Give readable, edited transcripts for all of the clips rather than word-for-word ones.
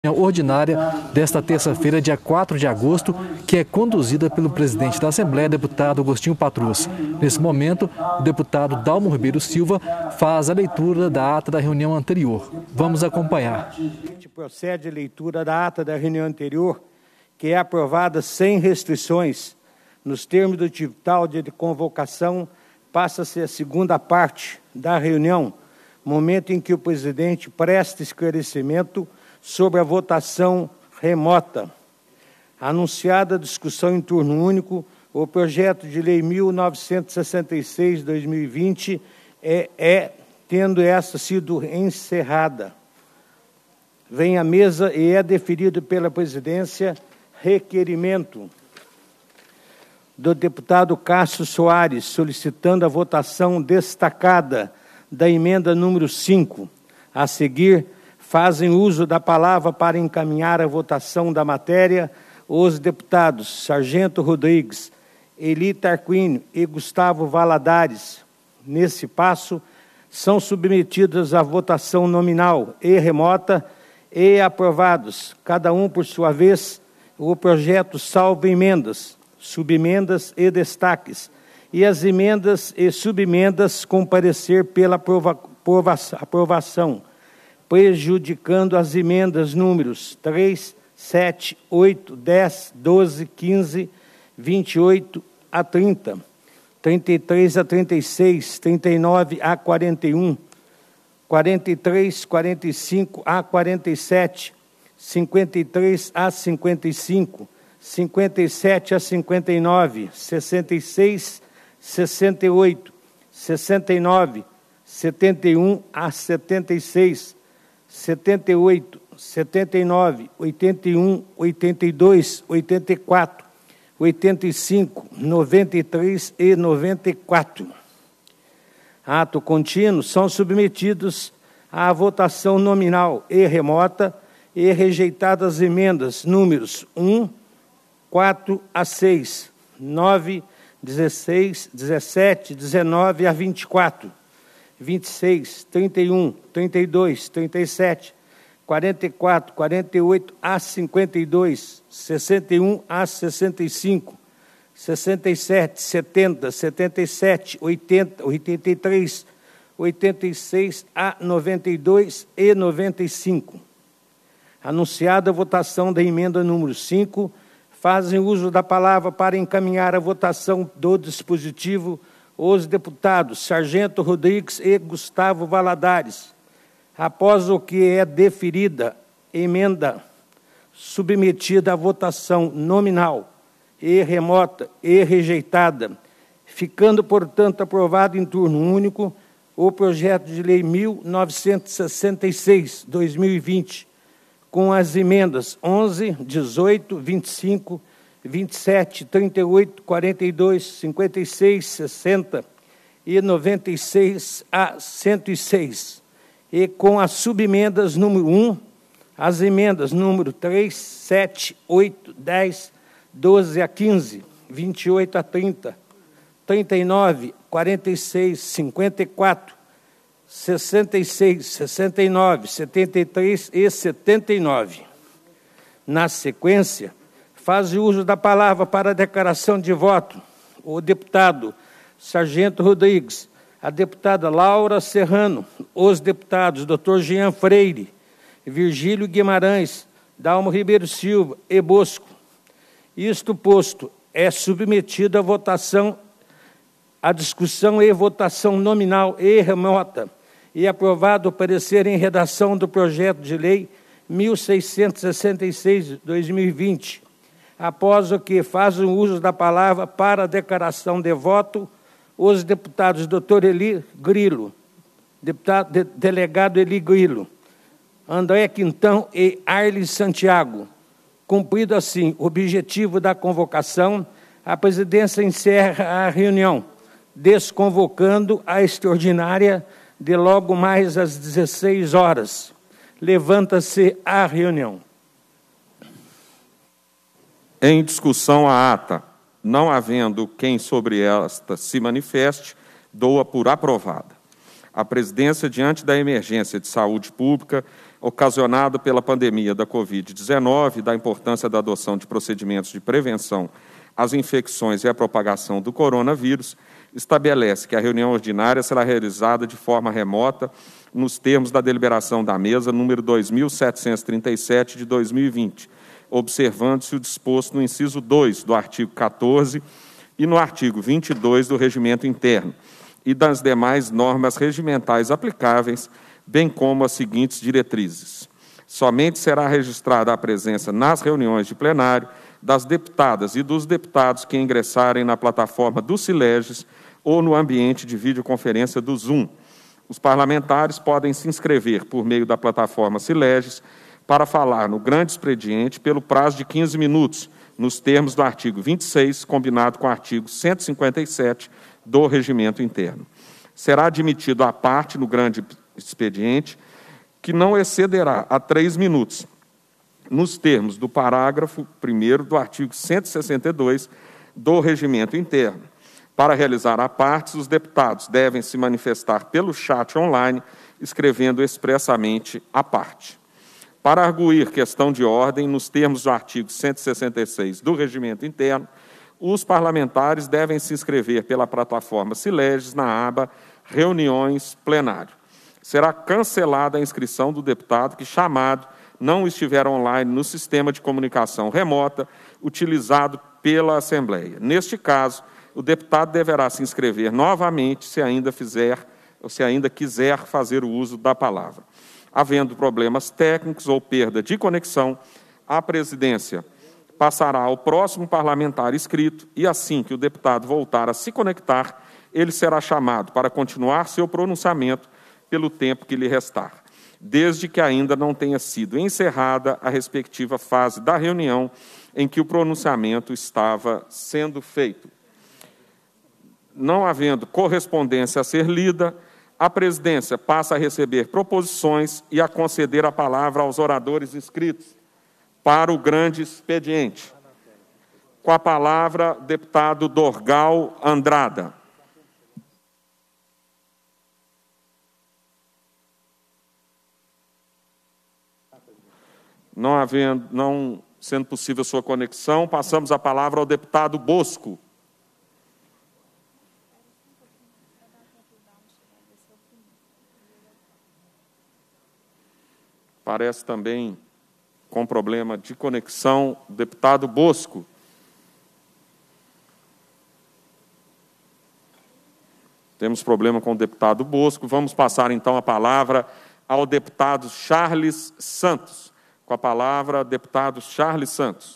ordinária desta terça-feira, dia 4 de agosto, que é conduzida pelo presidente da Assembleia, deputado Agostinho Patrus. Nesse momento, o deputado Dalmo Ribeiro Silva faz a leitura da ata da reunião anterior. Vamos acompanhar. A gente procede à leitura da ata da reunião anterior, que é aprovada sem restrições. Nos termos do edital de convocação, passa-se a segunda parte da reunião, momento em que o presidente presta esclarecimento sobre a votação remota. Anunciada a discussão em turno único, o projeto de lei 1966/2020 tendo essa sido encerrada, vem à mesa e é deferido pela presidência requerimento do deputado Cássio Soares, solicitando a votação destacada da emenda número 5. A seguir, fazem uso da palavra para encaminhar a votação da matéria os deputados Sargento Rodrigues, Eli Tarquínio e Gustavo Valadares. Nesse passo, são submetidos à votação nominal e remota e aprovados, cada um por sua vez, o projeto salvo emendas, subemendas e destaques, e as emendas e subemendas com parecer pela aprovação, prejudicando as emendas números 3, 7, 8, 10, 12, 15, 28 a 30, 33 a 36, 39 a 41, 43, 45 a 47, 53 a 55, 57 a 59, 66, 68, 69, 71 a 76, 78, 79, 81, 82, 84, 85, 93 e 94. Ato contínuo são submetidos à votação nominal e remota e rejeitadas as emendas números 1, 4 a 6, 9, 16, 17, 19 a 24, 26, 31, 32, 37, 44, 48 a 52, 61 a 65, 67, 70, 77, 80, 83, 86 a 92 e 95. Anunciada a votação da emenda número 5, fazem uso da palavra para encaminhar a votação do dispositivo os deputados Sargento Rodrigues e Gustavo Valadares. Após o que é deferida emenda submetida à votação nominal e remota e rejeitada, ficando, portanto, aprovado em turno único o projeto de lei 1966/2020, com as emendas 11, 18, 25, 27, 38, 42, 56, 60 e 96 a 106, e com as subemendas número 1, as emendas número 3, 7, 8, 10, 12 a 15, 28 a 30, 39, 46, 54, 66, 69, 73 e 79. Na sequência, faz uso da palavra para a declaração de voto o deputado Sargento Rodrigues, a deputada Laura Serrano, os deputados Dr. Jean Freire, Virgílio Guimarães, Dalmo Ribeiro Silva e Bosco. Isto posto, é submetido à votação, à discussão e votação nominal e remota, e aprovado o parecer em redação do projeto de lei 1666/2020, após o que fazem uso da palavra para a declaração de voto os deputados Dr. Eli Grilo, delegado Eli Grilo, André Quintão e Arles Santiago. Cumprido assim o objetivo da convocação, a presidência encerra a reunião, desconvocando a extraordinária de logo mais às 16 horas. Levanta-se a reunião. Em discussão a ata, não havendo quem sobre esta se manifeste, dou-a por aprovada. A presidência, diante da emergência de saúde pública, ocasionado pela pandemia da Covid-19 e da importância da adoção de procedimentos de prevenção às infecções e à propagação do coronavírus, estabelece que a reunião ordinária será realizada de forma remota nos termos da deliberação da mesa número 2737 de 2020, observando-se o disposto no inciso 2 do artigo 14 e no artigo 22 do Regimento Interno e das demais normas regimentais aplicáveis, bem como as seguintes diretrizes. Somente será registrada a presença nas reuniões de plenário das deputadas e dos deputados que ingressarem na plataforma do Sileges ou no ambiente de videoconferência do Zoom. Os parlamentares podem se inscrever por meio da plataforma Sileges para falar no grande expediente pelo prazo de 15 minutos, nos termos do artigo 26, combinado com o artigo 157 do Regimento Interno. Será admitido à parte no grande expediente que não excederá a 3 minutos, nos termos do parágrafo 1º do artigo 162 do Regimento Interno. Para realizar a parte, os deputados devem se manifestar pelo chat online, escrevendo expressamente a parte. Para arguir questão de ordem, nos termos do artigo 166 do Regimento Interno, os parlamentares devem se inscrever pela plataforma Sileges na aba Reuniões Plenário. Será cancelada a inscrição do deputado que, chamado, não estiver online no sistema de comunicação remota utilizado pela Assembleia. Neste caso, o deputado deverá se inscrever novamente se ainda quiser fazer o uso da palavra. Havendo problemas técnicos ou perda de conexão, a presidência passará ao próximo parlamentar inscrito e, assim que o deputado voltar a se conectar, ele será chamado para continuar seu pronunciamento pelo tempo que lhe restar, desde que ainda não tenha sido encerrada a respectiva fase da reunião em que o pronunciamento estava sendo feito. Não havendo correspondência a ser lida, a presidência passa a receber proposições e a conceder a palavra aos oradores inscritos para o grande expediente. Com a palavra, deputado Dorgal Andrada. Não sendo possível sua conexão, passamos a palavra ao deputado Bosco. Parece também com problema de conexão, deputado Bosco. Temos problema com o deputado Bosco. Vamos passar, então, a palavra ao deputado Charles Santos. Com a palavra, deputado Charles Santos.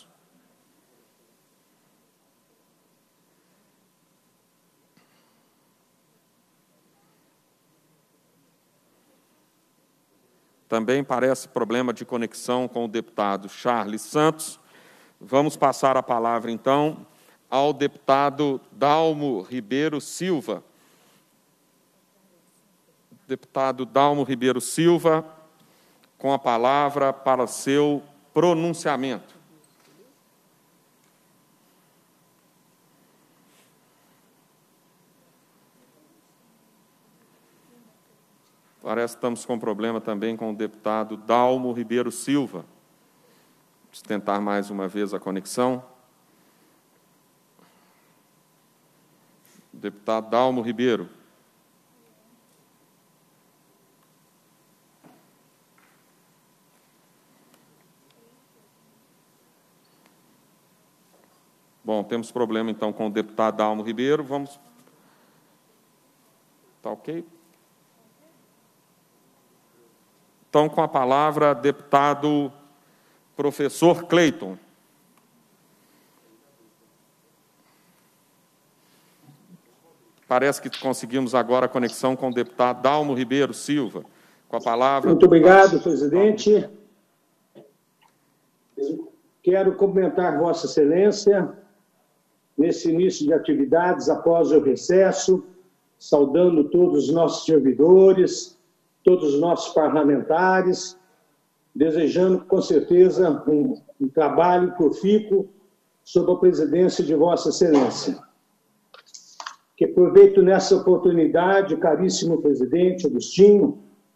Também parece problema de conexão com o deputado Charles Santos. Vamos passar a palavra, então, ao deputado Dalmo Ribeiro Silva. Deputado Dalmo Ribeiro Silva, com a palavra para seu pronunciamento. Parece que estamos com problema também com o deputado Dalmo Ribeiro Silva. Vamos tentar mais uma vez a conexão. Deputado Dalmo Ribeiro. Bom, temos problema, então, com o deputado Dalmo Ribeiro. Vamos... Está ok? Então, com a palavra, deputado professor Cleiton. Parece que conseguimos agora a conexão com o deputado Dalmo Ribeiro Silva. Com a palavra... Muito obrigado, presidente. Quero cumprimentar Vossa Excelência nesse início de atividades após o recesso, saudando todos os nossos servidores, todos os nossos parlamentares, desejando, com certeza, um trabalho profícuo sob a presidência de Vossa Excelência. Que aproveito nessa oportunidade, caríssimo presidente Agostinho,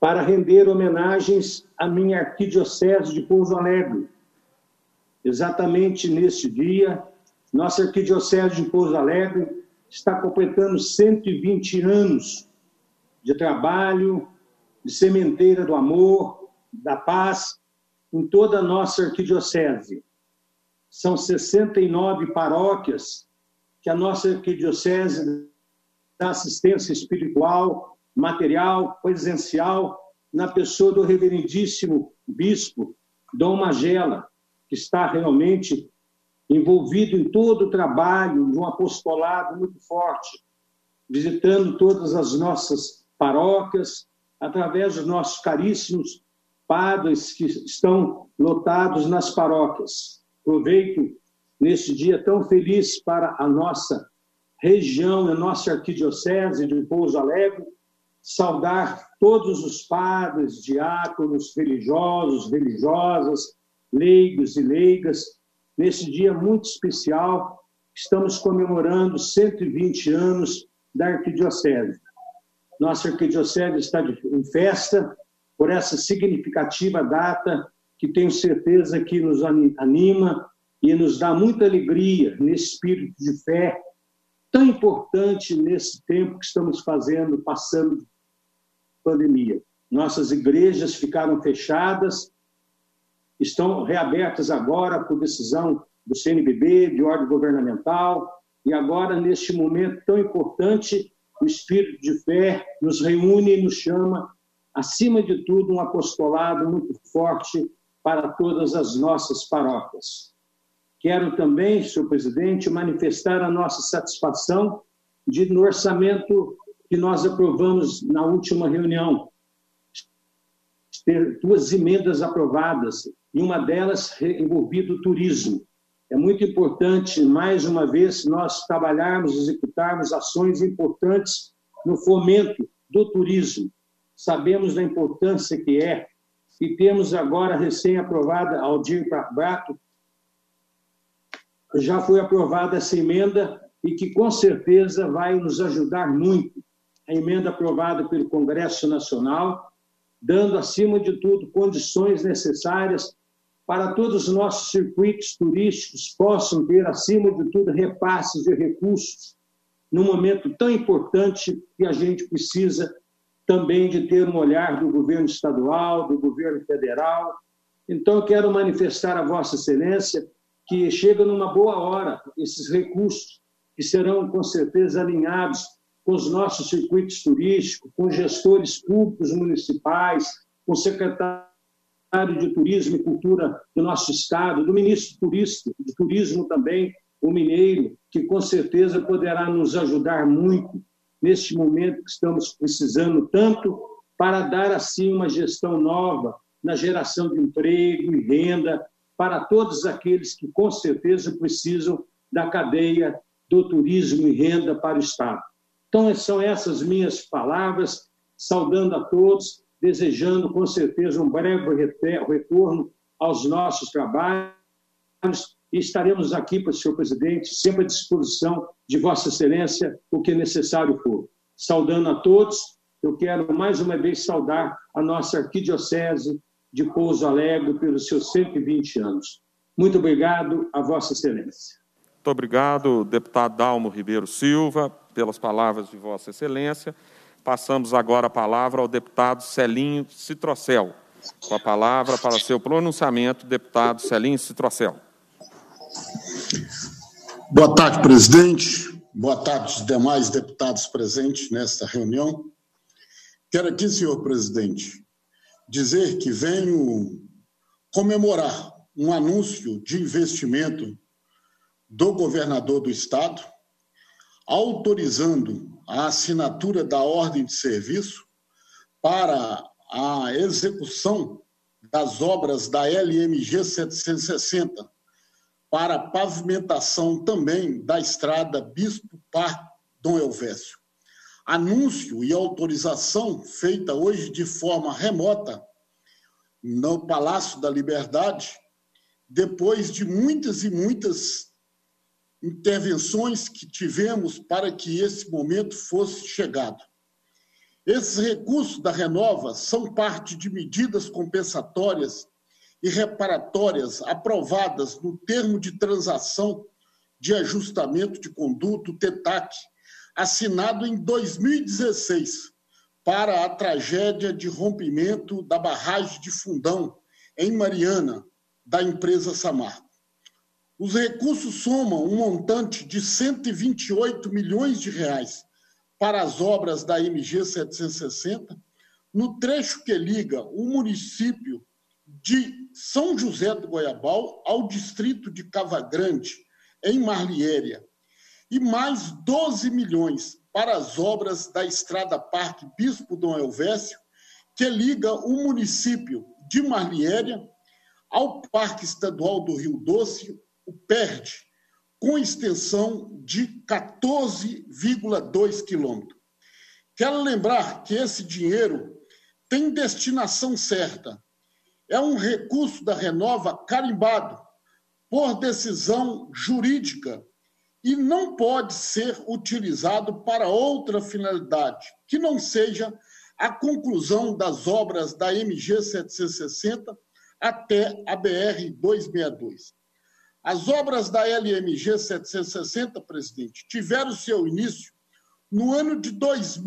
para render homenagens à minha arquidiocese de Pouso Alegre. Exatamente neste dia, nossa arquidiocese de Pouso Alegre está completando 120 anos de trabalho, de sementeira do amor, da paz, em toda a nossa arquidiocese. São 69 paróquias que a nossa arquidiocese dá assistência espiritual, material, presencial, na pessoa do reverendíssimo bispo Dom Magela, que está realmente envolvido em todo o trabalho de um apostolado muito forte, visitando todas as nossas paróquias, através dos nossos caríssimos padres que estão lotados nas paróquias. Aproveito neste dia tão feliz para a nossa região, a nossa arquidiocese de Pouso Alegre, saudar todos os padres, diáconos, religiosos, religiosas, leigos e leigas, nesse dia muito especial, estamos comemorando 120 anos da arquidiocese. Nossa arquidiocese está em festa por essa significativa data que tenho certeza que nos anima e nos dá muita alegria nesse espírito de fé tão importante nesse tempo que estamos passando de pandemia. Nossas igrejas ficaram fechadas, estão reabertas agora por decisão do CNBB, de ordem governamental, e agora, neste momento tão importante, o espírito de fé nos reúne e nos chama, acima de tudo, um apostolado muito forte para todas as nossas paróquias. Quero também, senhor presidente, manifestar a nossa satisfação no orçamento que nós aprovamos na última reunião. Ter 2 emendas aprovadas, e uma delas envolvida o turismo. É muito importante, mais uma vez, nós trabalharmos, executarmos ações importantes no fomento do turismo. Sabemos da importância que é, e temos agora recém-aprovada, Aldir Brato, já foi aprovada essa emenda e que com certeza vai nos ajudar muito. A emenda aprovada pelo Congresso Nacional, dando, acima de tudo, condições necessárias para todos os nossos circuitos turísticos possam ter, acima de tudo, repasses de recursos, num momento tão importante que a gente precisa também de ter um olhar do governo estadual, do governo federal. Então, eu quero manifestar a Vossa Excelência que chega numa boa hora esses recursos que serão, com certeza, alinhados com os nossos circuitos turísticos, com gestores públicos municipais, com o secretário de Turismo e Cultura do nosso Estado, do ministro de Turismo também, o Mineiro, que com certeza poderá nos ajudar muito neste momento que estamos precisando tanto para dar, assim, uma gestão nova na geração de emprego e renda para todos aqueles que, com certeza, precisam da cadeia do turismo e renda para o Estado. Então, são essas minhas palavras, saudando a todos, desejando, com certeza, um breve retorno aos nossos trabalhos e estaremos aqui, senhor presidente, sempre à disposição de Vossa Excelência, o que necessário for. Saudando a todos, eu quero mais uma vez saudar a nossa arquidiocese de Pouso Alegre pelos seus 120 anos. Muito obrigado a Vossa Excelência. Muito obrigado, deputado Dalmo Ribeiro Silva, pelas palavras de Vossa Excelência. Passamos agora a palavra ao deputado Celinho Citrocel. Com a palavra para seu pronunciamento, deputado Celinho Citrocel. Boa tarde, presidente. Boa tarde aos demais deputados presentes nesta reunião. Quero aqui, senhor presidente, dizer que venho comemorar um anúncio de investimento do governador do Estado, autorizando a assinatura da ordem de serviço para a execução das obras da LMG 760, para a pavimentação também da estrada Bispo Par Dom Elvésio. Anúncio e autorização feita hoje de forma remota no Palácio da Liberdade, depois de muitas e muitas intervenções que tivemos para que esse momento fosse chegado. Esses recursos da Renova são parte de medidas compensatórias e reparatórias aprovadas no termo de transação de ajustamento de conduta, o TETAC, assinado em 2016, para a tragédia de rompimento da barragem de Fundão, em Mariana, da empresa Samarco. Os recursos somam um montante de 128 milhões de reais para as obras da MG 760, no trecho que liga o município de São José do Goiabal ao distrito de Cava Grande, em Marliéria, e mais 12 milhões para as obras da Estrada Parque Bispo Dom Elvésio, que liga o município de Marliéria ao Parque Estadual do Rio Doce, o PERD, com extensão de 14,2 quilômetros. Quero lembrar que esse dinheiro tem destinação certa. É um recurso da Renova carimbado por decisão jurídica e não pode ser utilizado para outra finalidade, que não seja a conclusão das obras da MG 760 até a BR-262. As obras da LMG 760, presidente, tiveram seu início no ano de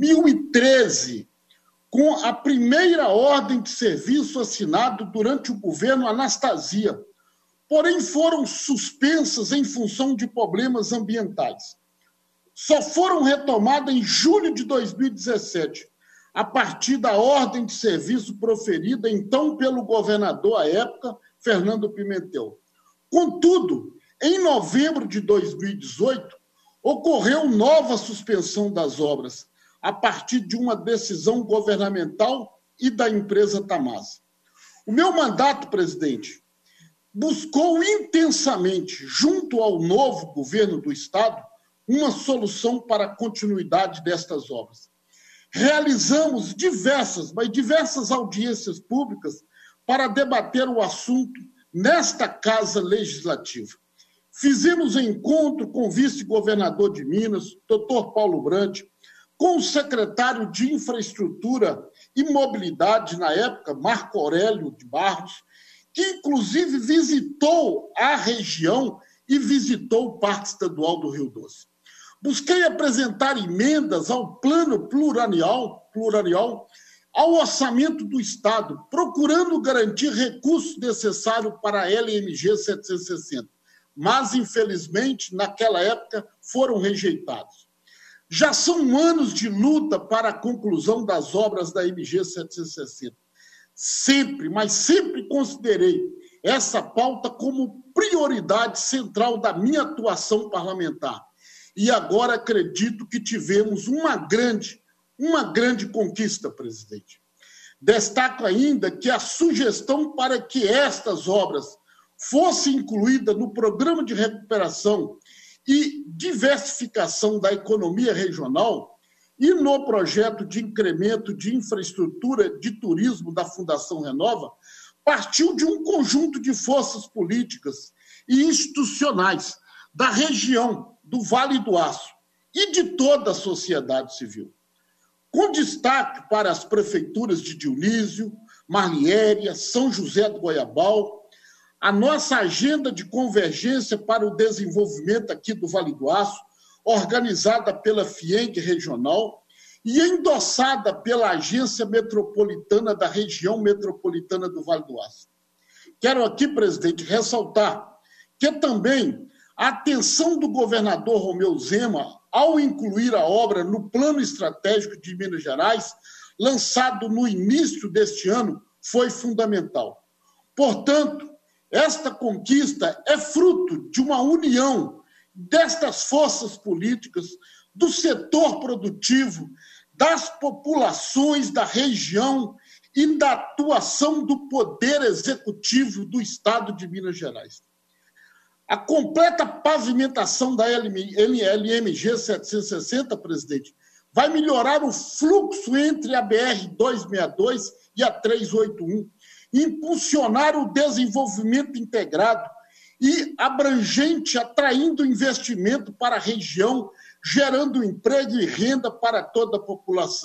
2013, com a primeira ordem de serviço assinada durante o governo Anastasia, porém foram suspensas em função de problemas ambientais. Só foram retomadas em julho de 2017, a partir da ordem de serviço proferida então pelo governador à época, Fernando Pimentel. Contudo, em novembro de 2018, ocorreu nova suspensão das obras, a partir de uma decisão governamental e da empresa Tamasa. O meu mandato, presidente, buscou intensamente, junto ao novo governo do Estado, uma solução para a continuidade destas obras. Realizamos diversas audiências públicas para debater o assunto nesta Casa Legislativa. Fizemos encontro com o vice-governador de Minas, doutor Paulo Brandi, com o secretário de Infraestrutura e Mobilidade, na época, Marco Aurélio de Barros, que inclusive visitou a região e visitou o Parque Estadual do Rio Doce. Busquei apresentar emendas ao plano plurianual, ao orçamento do Estado, procurando garantir recursos necessários para a LMG 760, mas, infelizmente, naquela época, foram rejeitados. Já são anos de luta para a conclusão das obras da MG 760. Sempre considerei essa pauta como prioridade central da minha atuação parlamentar. E agora acredito que tivemos uma grande conquista, presidente. Destaco ainda que a sugestão para que estas obras fossem incluídas no programa de recuperação e diversificação da economia regional e no projeto de incremento de infraestrutura de turismo da Fundação Renova, partiu de um conjunto de forças políticas e institucionais da região do Vale do Aço e de toda a sociedade civil. Com destaque para as prefeituras de Dionísio, Marliéria, São José do Goiabal, a nossa agenda de convergência para o desenvolvimento aqui do Vale do Aço, organizada pela FIENG regional e endossada pela Agência Metropolitana da Região Metropolitana do Vale do Aço. Quero aqui, presidente, ressaltar que também a atenção do governador Romeu Zema ao incluir a obra no Plano Estratégico de Minas Gerais, lançado no início deste ano, foi fundamental. Portanto, esta conquista é fruto de uma união destas forças políticas, do setor produtivo, das populações da região e da atuação do Poder Executivo do Estado de Minas Gerais. A completa pavimentação da LMG 760, presidente, vai melhorar o fluxo entre a BR-262 e a 381, impulsionar o desenvolvimento integrado e abrangente, atraindo investimento para a região, gerando emprego e renda para toda a população.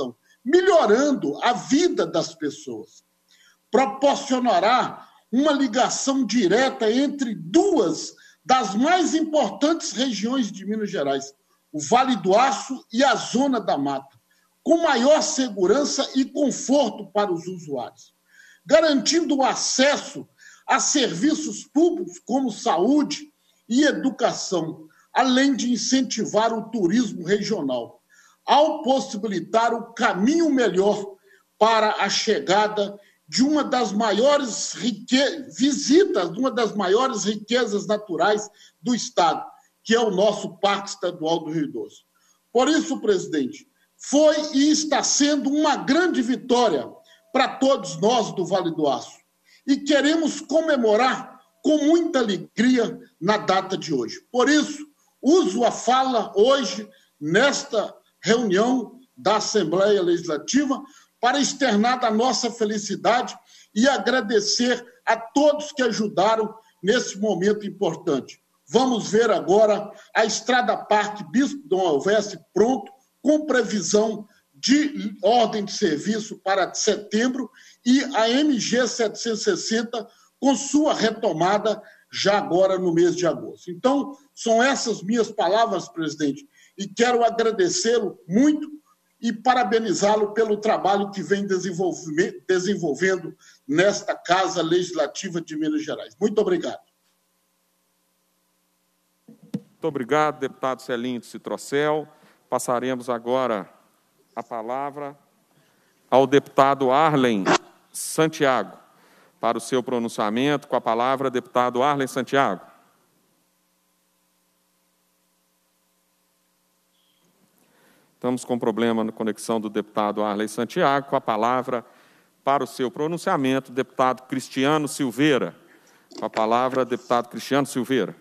melhorando a vida das pessoas. Proporcionará uma ligação direta entre duas das mais importantes regiões de Minas Gerais, o Vale do Aço e a Zona da Mata, com maior segurança e conforto para os usuários, garantindo o acesso a serviços públicos como saúde e educação, além de incentivar o turismo regional, ao possibilitar o caminho melhor para a chegada de uma das maiores visitas, de uma das maiores riquezas naturais do Estado, que é o nosso Parque Estadual do Rio Doce. Por isso, presidente, foi e está sendo uma grande vitória para todos nós do Vale do Aço. E queremos comemorar com muita alegria na data de hoje. Por isso, uso a fala hoje, nesta reunião da Assembleia Legislativa, para externar a nossa felicidade e agradecer a todos que ajudaram nesse momento importante. Vamos ver agora a Estrada Parque Bispo Dom Helvécio pronto, com previsão de ordem de serviço para setembro e a MG 760 com sua retomada já agora no mês de agosto. Então, são essas minhas palavras, presidente, e quero agradecê-lo muito e parabenizá-lo pelo trabalho que vem desenvolvendo nesta Casa Legislativa de Minas Gerais. Muito obrigado. Muito obrigado, deputado Celinho Citrocel. Passaremos agora a palavra ao deputado Arlen Santiago, para o seu pronunciamento. Com a palavra, deputado Arlen Santiago. Estamos com problema na conexão do deputado Arlen Santiago. Com a palavra, para o seu pronunciamento, deputado Cristiano Silveira. Com a palavra, deputado Cristiano Silveira.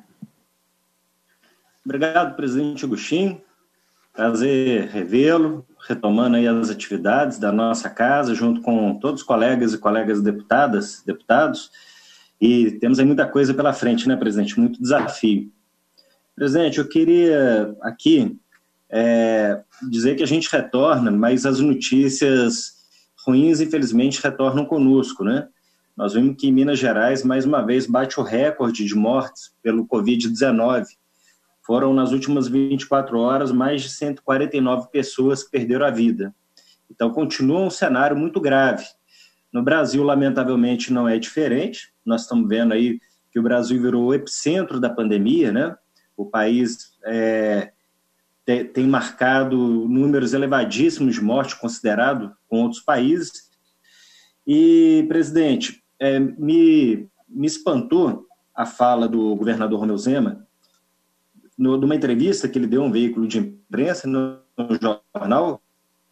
Obrigado, presidente Agostinho. Prazer revê-lo, retomando aí as atividades da nossa casa, junto com todos os colegas e colegas deputados, e temos aí muita coisa pela frente, né, presidente? Muito desafio. Presidente, eu queria aqui dizer que a gente retorna, mas as notícias ruins, infelizmente, retornam conosco, né? Nós vimos que em Minas Gerais, mais uma vez, bate o recorde de mortes pelo Covid-19. Foram, nas últimas 24 horas, mais de 149 pessoas que perderam a vida. Então, continua um cenário muito grave. No Brasil, lamentavelmente, não é diferente. Nós estamos vendo aí que o Brasil virou o epicentro da pandemia, né? O país tem marcado números elevadíssimos de morte, considerado com outros países. E, presidente, me espantou a fala do governador Romeu Zema, numa entrevista que ele deu a um veículo de imprensa, no jornal,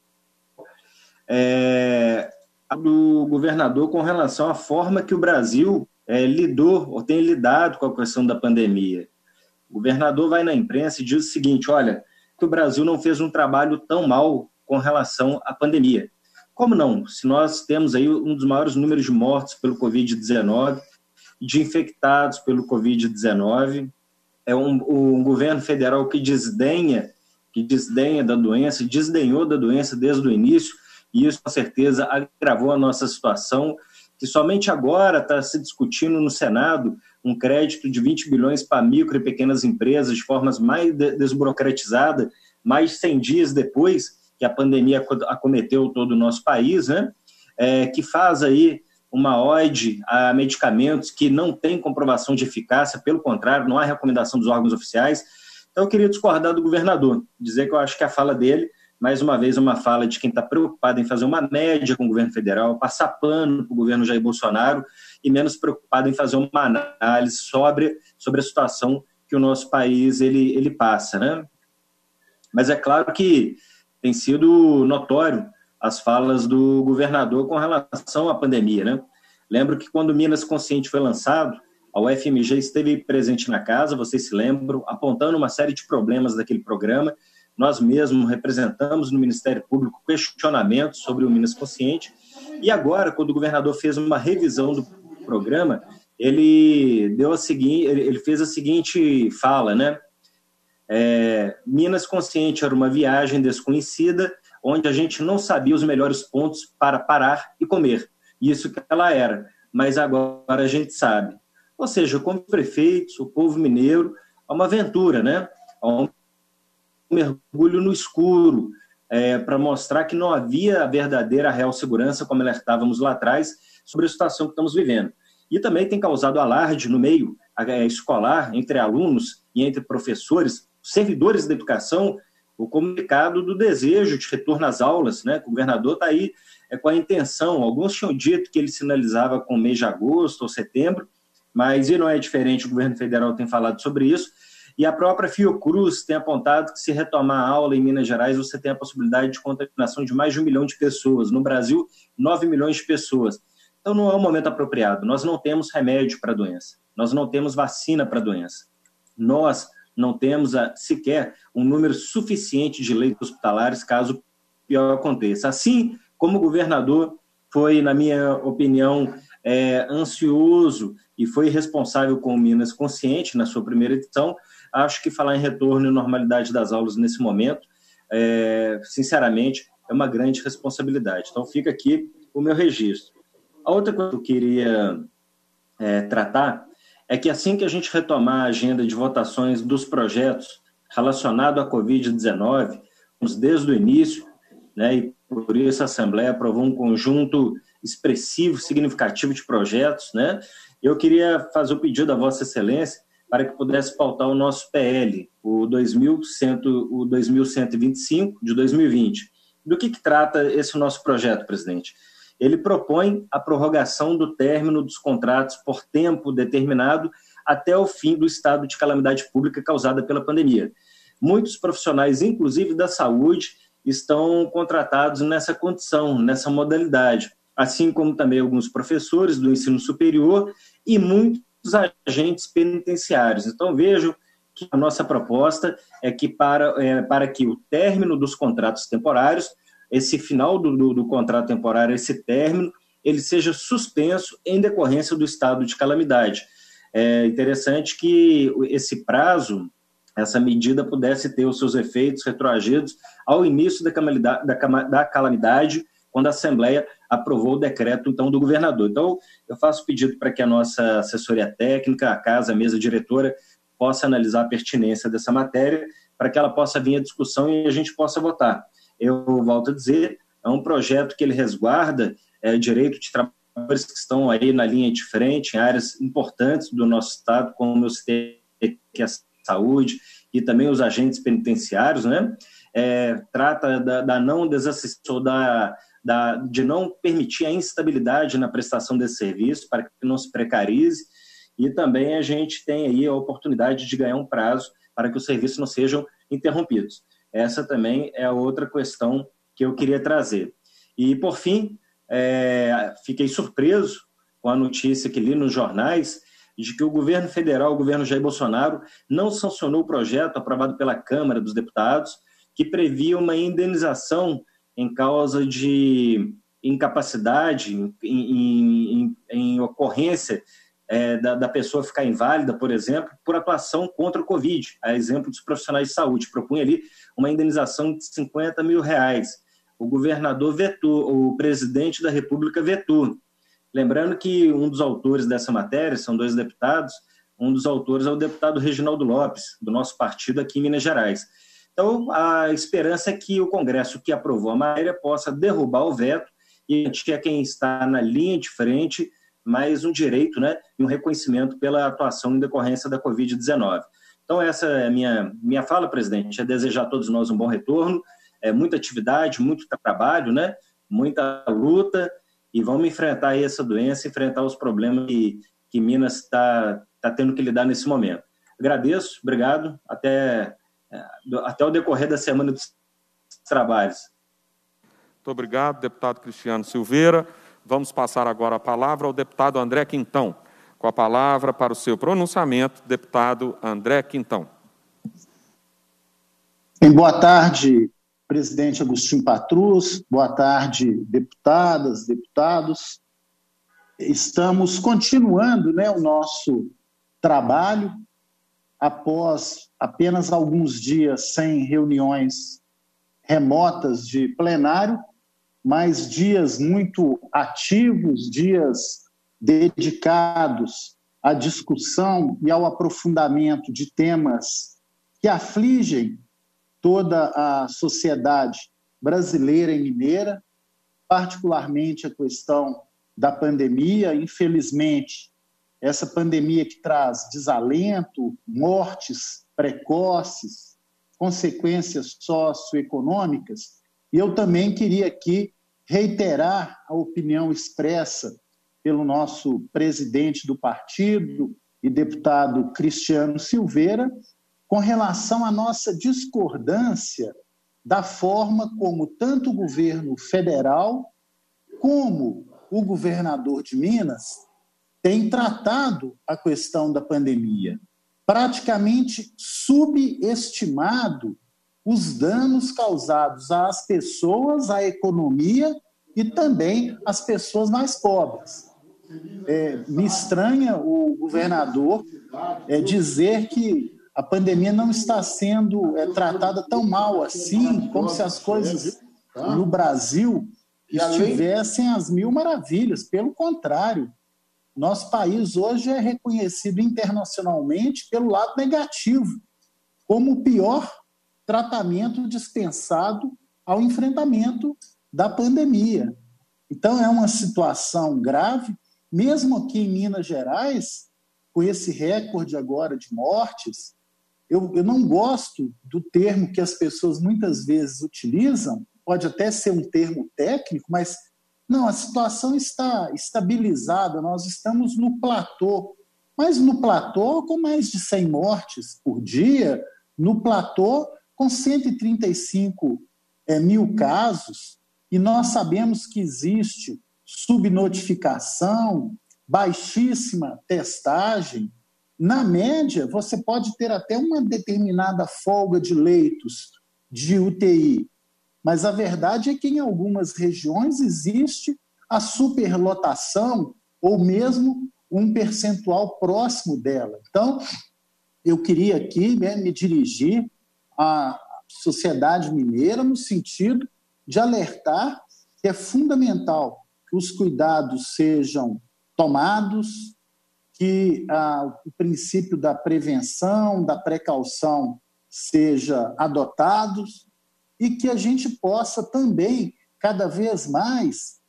do governador com relação à forma que o Brasil lidou ou tem lidado com a questão da pandemia. O governador vai na imprensa e diz o seguinte: olha, que o Brasil não fez um trabalho tão mal com relação à pandemia. Como não? Se nós temos aí um dos maiores números de mortes pelo Covid-19, de infectados pelo Covid-19, é um governo federal que desdenha da doença, desdenhou da doença desde o início, e isso, com certeza, agravou a nossa situação, que somente agora está se discutindo no Senado um crédito de 20 bilhões para micro e pequenas empresas, de forma mais desburocratizada, mais de 100 dias depois que a pandemia acometeu todo o nosso país, né? Que faz aí uma ode a medicamentos que não têm comprovação de eficácia, pelo contrário, não há recomendação dos órgãos oficiais. Então, eu queria discordar do governador, dizer que eu acho que a fala dele, mais uma vez, é uma fala de quem está preocupado em fazer uma média com o governo federal, passar pano para o governo Jair Bolsonaro e menos preocupado em fazer uma análise sobre a situação que o nosso país ele passa, né? Mas é claro que tem sido notório as falas do governador com relação à pandemia, né? Lembro que quando o Minas Consciente foi lançado, a UFMG esteve presente na casa, vocês se lembram, apontando uma série de problemas daquele programa. Nós mesmos representamos no Ministério Público questionamentos sobre o Minas Consciente, e agora, quando o governador fez uma revisão do programa, ele fez a seguinte fala, né? Minas Consciente era uma viagem desconhecida, onde a gente não sabia os melhores pontos para parar e comer. Isso que ela era, mas agora a gente sabe. Ou seja, como prefeitos, o povo mineiro, é uma aventura, né? É um mergulho no escuro, para mostrar que não havia a verdadeira, real segurança, como alertávamos lá atrás, sobre a situação que estamos vivendo. E também tem causado alarde no meio escolar, entre alunos e entre professores, servidores da educação, o comunicado do desejo de retorno às aulas, né? O governador está aí com a intenção, alguns tinham dito que ele sinalizava com o mês de agosto ou setembro, mas não é diferente, o governo federal tem falado sobre isso, e a própria Fiocruz tem apontado que se retomar a aula em Minas Gerais, você tem a possibilidade de contaminação de mais de 1 milhão de pessoas, no Brasil, 9 milhões de pessoas. Então não é um momento apropriado, nós não temos remédio para a doença, nós não temos vacina para a doença, nós não temos sequer um número suficiente de leitos hospitalares caso pior aconteça. Assim como o governador foi, na minha opinião, ansioso e foi responsável com o Minas Consciente na sua primeira edição, acho que falar em retorno e normalidade das aulas nesse momento, sinceramente, é uma grande responsabilidade. Então fica aqui o meu registro. A outra coisa que eu queria tratar é que assim que a gente retomar a agenda de votações dos projetos relacionados à Covid-19, desde o início, né, e por isso a Assembleia aprovou um conjunto expressivo, significativo de projetos, né, eu queria fazer o pedido à Vossa Excelência para que pudesse pautar o nosso PL, o 2125 de 2020. Do que trata esse nosso projeto, presidente? Ele propõe a prorrogação do término dos contratos por tempo determinado até o fim do estado de calamidade pública causada pela pandemia. Muitos profissionais, inclusive da saúde, estão contratados nessa condição, nessa modalidade, assim como também alguns professores do ensino superior e muitos agentes penitenciários. Então, vejo que a nossa proposta é que para que o término dos contratos temporários, esse final do contrato temporário, esse término, ele seja suspenso em decorrência do estado de calamidade. É interessante que esse prazo, essa medida pudesse ter os seus efeitos retroagidos ao início da calamidade, quando a Assembleia aprovou o decreto, então, do governador. Então, eu faço pedido para que a nossa assessoria técnica, a casa, a mesa diretora, possa analisar a pertinência dessa matéria, para que ela possa vir à discussão e a gente possa votar. Eu volto a dizer, é um projeto que ele resguarda direito de trabalhadores que estão aí na linha de frente, em áreas importantes do nosso Estado, como eu citei, que é a saúde e também os agentes penitenciários, né? Trata da não desassistência, de não permitir a instabilidade na prestação desse serviço, para que não se precarize, e também a gente tem aí a oportunidade de ganhar um prazo para que os serviços não sejam interrompidos. Essa também é outra questão que eu queria trazer. E, por fim, fiquei surpreso com a notícia que li nos jornais de que o governo federal, o governo Jair Bolsonaro, não sancionou o projeto aprovado pela Câmara dos Deputados, que previa uma indenização em causa de incapacidade, em ocorrência da pessoa ficar inválida, por exemplo, por atuação contra o Covid, a exemplo dos profissionais de saúde. Propunha ali uma indenização de R$50 mil. O governador vetou, o presidente da República vetou. Lembrando que um dos autores dessa matéria, são 2 deputados, um dos autores é o deputado Reginaldo Lopes, do nosso partido aqui em Minas Gerais. Então, a esperança é que o Congresso que aprovou a matéria possa derrubar o veto e garantir a quem está na linha de frente mais um direito, né, e um reconhecimento pela atuação em decorrência da Covid-19. Então, essa é a minha fala, presidente, é desejar a todos nós um bom retorno, muita atividade, muito trabalho, né, muita luta, e vamos enfrentar aí essa doença, enfrentar os problemas que Minas está tendo que lidar nesse momento. Agradeço, obrigado, até o decorrer da semana dos trabalhos. Muito obrigado, deputado Cristiano Silveira. Vamos passar agora a palavra ao deputado André Quintão. Com a palavra para o seu pronunciamento, deputado André Quintão. Boa tarde, presidente Agostinho Patrus. Boa tarde, deputadas, deputados. Estamos continuando, né, o nosso trabalho após apenas alguns dias sem reuniões remotas de plenário, mas dias muito ativos, dias dedicados à discussão e ao aprofundamento de temas que afligem toda a sociedade brasileira e mineira, particularmente a questão da pandemia. Infelizmente, essa pandemia que traz desalento, mortes precoces, consequências socioeconômicas. E eu também queria aqui reiterar a opinião expressa pelo nosso presidente do partido e deputado Cristiano Silveira, com relação à nossa discordância da forma como tanto o governo federal como o governador de Minas tem tratado a questão da pandemia, praticamente subestimado os danos causados às pessoas, à economia e também às pessoas mais pobres. Me estranha o governador dizer que a pandemia não está sendo tratada tão mal assim, como se as coisas no Brasil estivessem às mil maravilhas. Pelo contrário, nosso país hoje é reconhecido internacionalmente pelo lado negativo, como o pior tratamento dispensado ao enfrentamento da pandemia. Então, é uma situação grave, mesmo aqui em Minas Gerais, com esse recorde agora de mortes. Eu não gosto do termo que as pessoas muitas vezes utilizam, pode até ser um termo técnico, mas não, a situação está estabilizada, nós estamos no platô, mas no platô com mais de 100 mortes por dia, no platô com 135 mil casos, e nós sabemos que existe subnotificação, baixíssima testagem. Na média, você pode ter até uma determinada folga de leitos de UTI, mas a verdade é que em algumas regiões existe a superlotação ou mesmo um percentual próximo dela. Então, eu queria aqui me dirigir à sociedade mineira no sentido de alertar que é fundamental que os cuidados sejam tomados, que o princípio da prevenção, da precaução seja adotado e que a gente possa também, cada vez mais,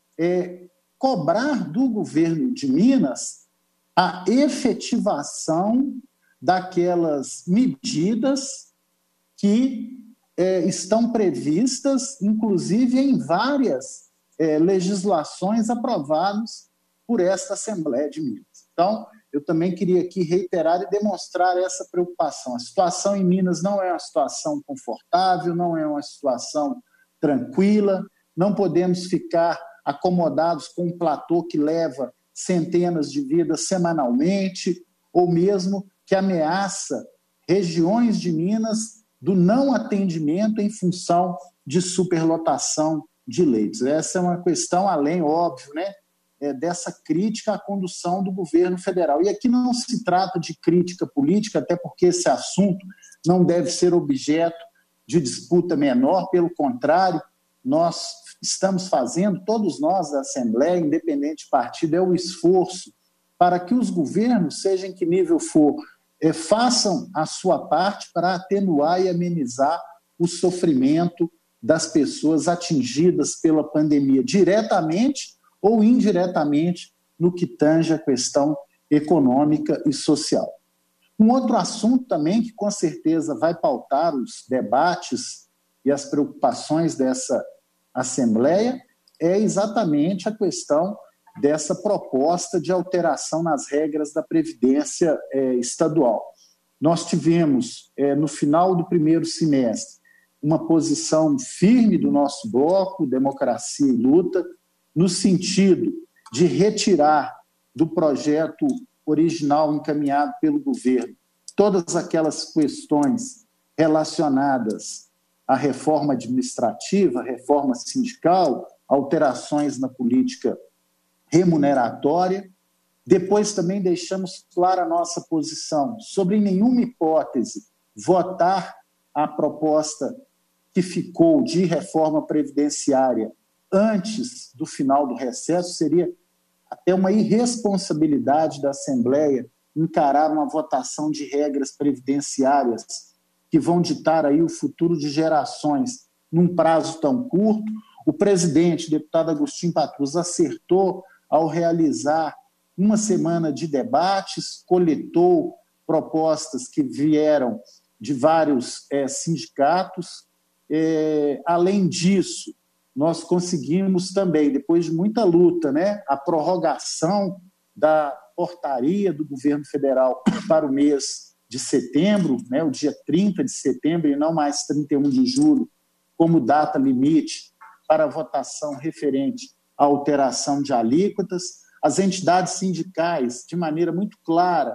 cobrar do governo de Minas a efetivação daquelas medidas que estão previstas, inclusive em várias legislações aprovadas por esta Assembleia de Minas. Então, eu também queria aqui reiterar e demonstrar essa preocupação. A situação em Minas não é uma situação confortável, não é uma situação tranquila, não podemos ficar acomodados com um platô que leva centenas de vidas semanalmente, ou mesmo que ameaça regiões de Minas do não atendimento em função de superlotação de leitos. Essa é uma questão, além, óbvio, dessa crítica à condução do governo federal. E aqui não se trata de crítica política, até porque esse assunto não deve ser objeto de disputa menor, pelo contrário, nós estamos fazendo, todos nós da Assembleia, independente de partido, é o esforço para que os governos, seja em que nível for, façam a sua parte para atenuar e amenizar o sofrimento das pessoas atingidas pela pandemia, diretamente ou indiretamente no que tange a questão econômica e social. Um outro assunto também que com certeza vai pautar os debates e as preocupações dessa Assembleia é exatamente a questão dessa proposta de alteração nas regras da Previdência estadual. Nós tivemos, no final do primeiro semestre, uma posição firme do nosso bloco, Democracia e Luta, no sentido de retirar do projeto original encaminhado pelo governo todas aquelas questões relacionadas à reforma administrativa, reforma sindical, alterações na política remuneratória. Depois também deixamos clara a nossa posição sobre, em nenhuma hipótese, votar a proposta que que ficou de reforma previdenciária antes do final do recesso, seria até uma irresponsabilidade da Assembleia encarar uma votação de regras previdenciárias que vão ditar aí o futuro de gerações num prazo tão curto. O presidente, o deputado Agostinho Patrus, acertou ao realizar uma semana de debates, coletou propostas que vieram de vários sindicatos. Além disso, nós conseguimos também, depois de muita luta, né, a prorrogação da portaria do governo federal para o mês de setembro, né, o dia 30 de setembro e não mais 31 de julho, como data limite para a votação referente à alteração de alíquotas. As entidades sindicais, de maneira muito clara,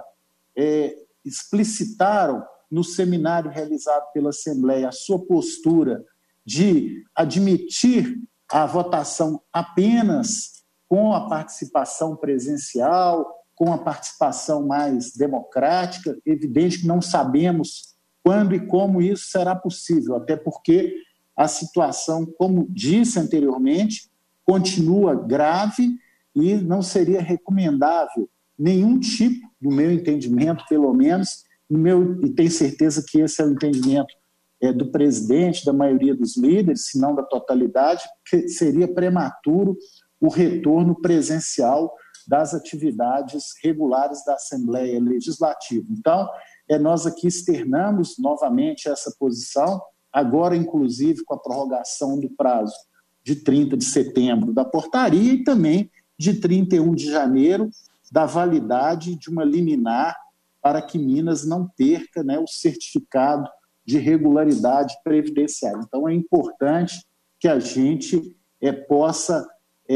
explicitaram no seminário realizado pela Assembleia a sua postura de admitir a votação apenas com a participação presencial, com a participação mais democrática. Evidente que não sabemos quando e como isso será possível, até porque a situação, como disse anteriormente, continua grave e não seria recomendável nenhum tipo, no meu entendimento, pelo menos, e tenho certeza que esse é o entendimento do presidente, da maioria dos líderes, se não da totalidade, que seria prematuro o retorno presencial das atividades regulares da Assembleia Legislativa. Então, nós aqui externamos novamente essa posição, agora, inclusive, com a prorrogação do prazo de 30 de setembro da portaria e também de 31 de janeiro da validade de uma liminar para que Minas não perca, né, o certificado de regularidade previdenciária. Então, é importante que a gente possa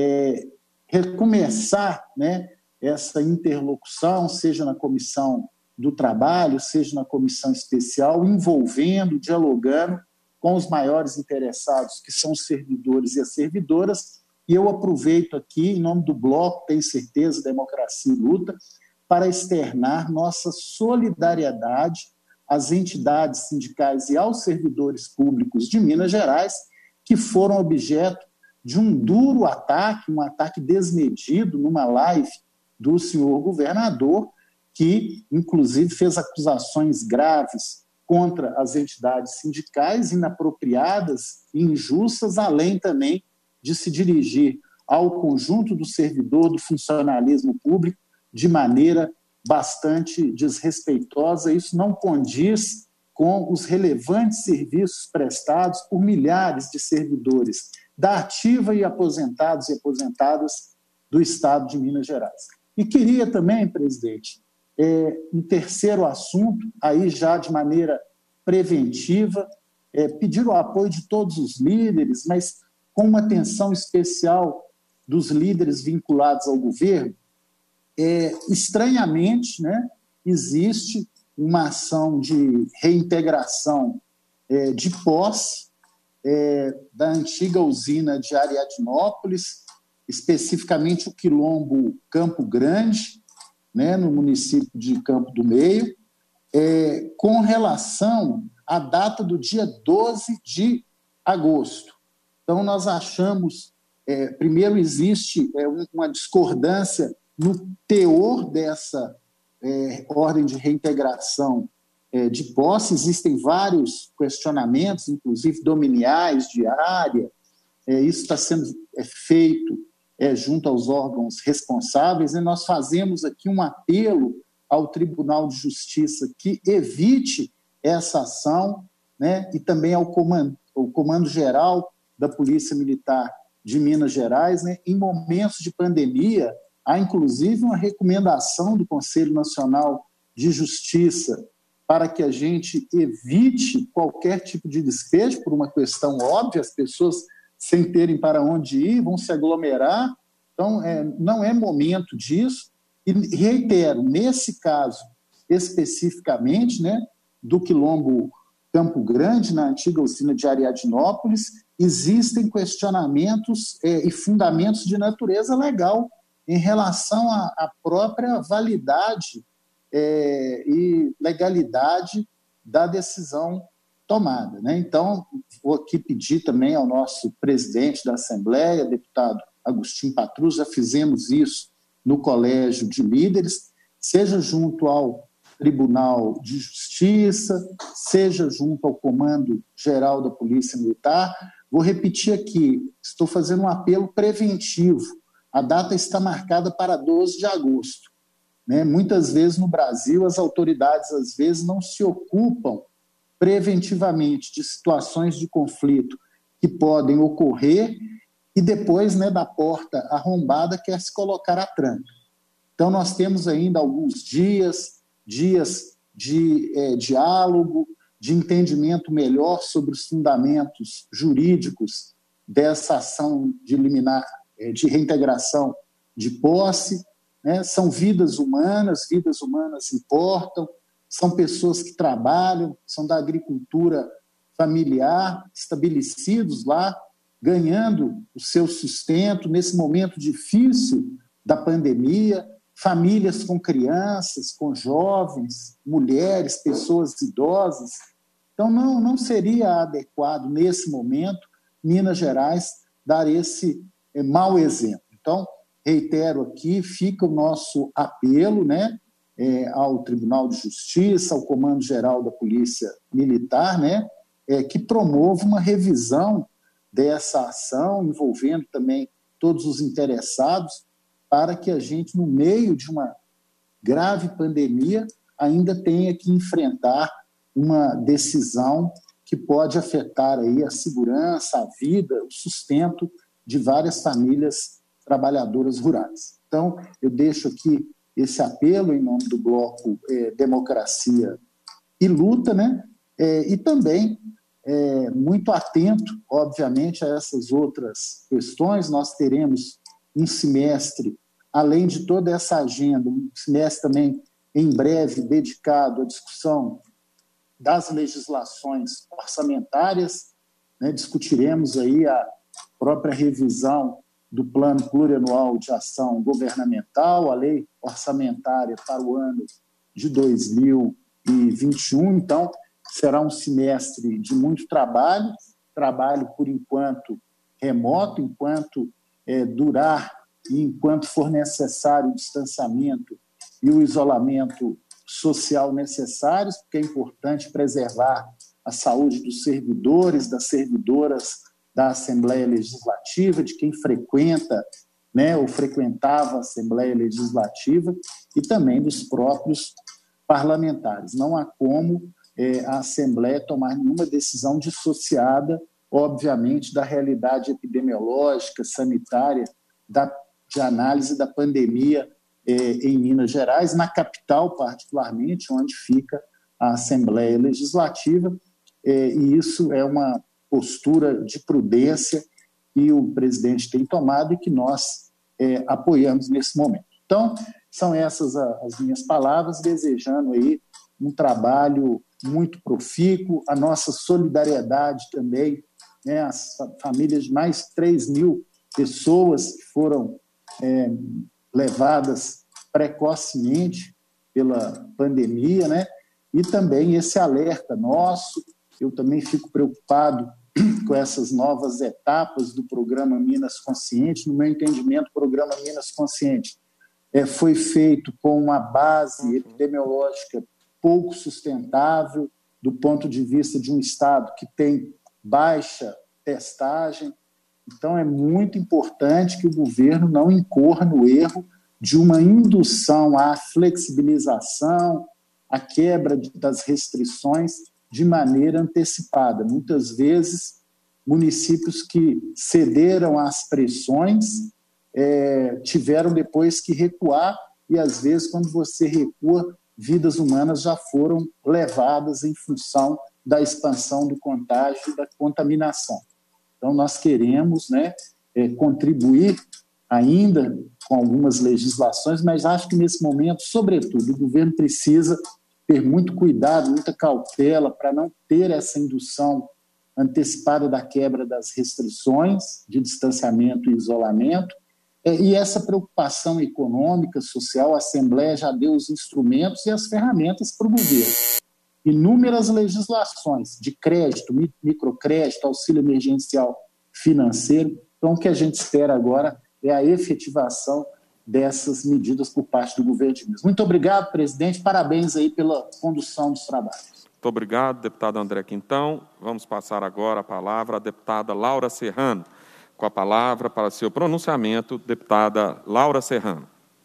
recomeçar, né, essa interlocução, seja na Comissão do Trabalho, seja na Comissão Especial, envolvendo, dialogando com os maiores interessados, que são os servidores e as servidoras. E eu aproveito aqui, em nome do Bloco, tenho certeza, Democracia e Luta, para externar nossa solidariedade às entidades sindicais e aos servidores públicos de Minas Gerais, que foram objeto de um duro ataque, um ataque desmedido numa live do senhor governador, que, inclusive, fez acusações graves contra as entidades sindicais, inapropriadas e injustas, além também de se dirigir ao conjunto do servidor, do funcionalismo público, de maneira bastante desrespeitosa. Isso não condiz com os relevantes serviços prestados por milhares de servidores da ativa e aposentados e aposentadas do Estado de Minas Gerais. E queria também, presidente, um terceiro assunto, aí já de maneira preventiva, pedir o apoio de todos os líderes, mas com uma atenção especial dos líderes vinculados ao governo. Estranhamente, né, existe uma ação de reintegração de posse da antiga usina de Ariadnópolis, especificamente o quilombo Campo Grande, né, no município de Campo do Meio, com relação à data do dia 12 de agosto. Então, nós achamos, primeiro, existe uma discordância no teor dessa ordem de reintegração de posse. Existem vários questionamentos, inclusive dominiais, de área. Isso está sendo feito junto aos órgãos responsáveis, e nós fazemos aqui um apelo ao Tribunal de Justiça que evite essa ação, né, e também ao Comando Geral da Polícia Militar de Minas Gerais, né, em momentos de pandemia. Há, inclusive, uma recomendação do Conselho Nacional de Justiça para que a gente evite qualquer tipo de despejo, por uma questão óbvia, as pessoas, sem terem para onde ir, vão se aglomerar. Então, não é momento disso. E reitero, nesse caso, especificamente, né, do quilombo Campo Grande, na antiga usina de Ariadnópolis, existem questionamentos e fundamentos de natureza legal em relação à própria validade e legalidade da decisão tomada, né? Então, vou aqui pedir também ao nosso presidente da Assembleia, deputado Agostinho Patrus, já fizemos isso no Colégio de Líderes, seja junto ao Tribunal de Justiça, seja junto ao Comando Geral da Polícia Militar. Vou repetir aqui, estou fazendo um apelo preventivo. A data está marcada para 12 de agosto. Né? Muitas vezes no Brasil, as autoridades às vezes não se ocupam preventivamente de situações de conflito que podem ocorrer e depois, né, da porta arrombada, quer se colocar a tranca. Então, nós temos ainda alguns dias de diálogo, de entendimento melhor sobre os fundamentos jurídicos dessa ação de liminar, de reintegração de posse. Né? São vidas humanas importam, são pessoas que trabalham, são da agricultura familiar, estabelecidos lá, ganhando o seu sustento nesse momento difícil da pandemia, famílias com crianças, com jovens, mulheres, pessoas idosas. Então, não seria adequado, nesse momento, Minas Gerais dar esse mau exemplo. Então, reitero aqui, fica o nosso apelo, né, ao Tribunal de Justiça, ao Comando Geral da Polícia Militar, né, que promova uma revisão dessa ação, envolvendo também todos os interessados, para que a gente, no meio de uma grave pandemia, ainda tenha que enfrentar uma decisão que pode afetar aí a segurança, a vida, o sustento de várias famílias trabalhadoras rurais. Então, eu deixo aqui esse apelo em nome do bloco Democracia e Luta, né? E também muito atento, obviamente, a essas outras questões. Nós teremos um semestre, além de toda essa agenda, um semestre também em breve dedicado à discussão das legislações orçamentárias, né? Discutiremos aí a própria revisão do Plano Plurianual de Ação Governamental, a lei orçamentária para o ano de 2021. Então, será um semestre de muito trabalho, por enquanto remoto, enquanto durar e enquanto for necessário o distanciamento e o isolamento social necessários, porque é importante preservar a saúde dos servidores, das servidoras da Assembleia Legislativa, de quem frequenta, né, ou frequentava a Assembleia Legislativa, e também dos próprios parlamentares. Não há como a Assembleia tomar nenhuma decisão dissociada, obviamente, da realidade epidemiológica, sanitária, de análise da pandemia em Minas Gerais, na capital particularmente, onde fica a Assembleia Legislativa, e isso é uma postura de prudência que o presidente tem tomado e que nós apoiamos nesse momento. Então, são essas as minhas palavras, desejando aí um trabalho muito profícuo, a nossa solidariedade também, né, as famílias de mais 3.000 pessoas que foram levadas precocemente pela pandemia, né, e também esse alerta nosso. Eu também fico preocupado com essas novas etapas do programa Minas Consciente. No meu entendimento, o programa Minas Consciente foi feito com uma base epidemiológica pouco sustentável, do ponto de vista de um estado que tem baixa testagem. Então, é muito importante que o governo não incorra no erro de uma indução à flexibilização, à quebra das restrições de maneira antecipada. Muitas vezes, municípios que cederam às pressões tiveram depois que recuar, e às vezes, quando você recua, vidas humanas já foram levadas em função da expansão do contágio e da contaminação. Então, nós queremos, né, contribuir ainda com algumas legislações, mas acho que nesse momento, sobretudo, o governo precisa ter muito cuidado, muita cautela para não ter essa indução antecipada da quebra das restrições de distanciamento e isolamento. E essa preocupação econômica, social, a Assembleia já deu os instrumentos e as ferramentas para o governo. inúmeras legislações de crédito, microcrédito, auxílio emergencial financeiro. Então, o que a gente espera agora é a efetivação dessas medidas por parte do governo de Minas. Muito obrigado, presidente. Parabéns aí pela condução dos trabalhos. Muito obrigado, deputado André Quintão. Vamos passar agora a palavra à deputada Laura Serrano. Com a palavra para seu pronunciamento, deputada Laura Serrano.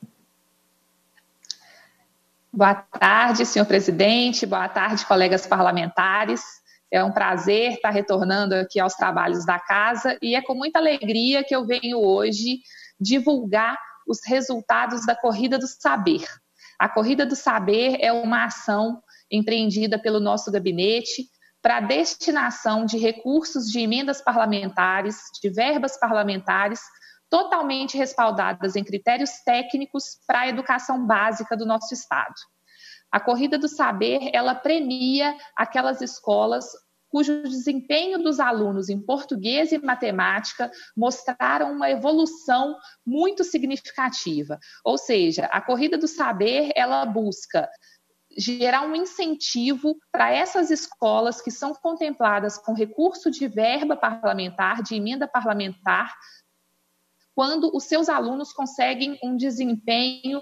Boa tarde, senhor presidente. Boa tarde, colegas parlamentares. É um prazer estar retornando aqui aos trabalhos da casa e é com muita alegria que eu venho hoje divulgar os resultados da Corrida do Saber. A Corrida do Saber é uma ação empreendida pelo nosso gabinete para destinação de recursos de emendas parlamentares, de verbas parlamentares, totalmente respaldadas em critérios técnicos para a educação básica do nosso Estado. A Corrida do Saber, ela premia aquelas escolas cujo desempenho dos alunos em português e matemática mostraram uma evolução muito significativa. Ou seja, a Corrida do Saber, ela busca gerar um incentivo para essas escolas que são contempladas com recurso de verba parlamentar, de emenda parlamentar, quando os seus alunos conseguem um desempenho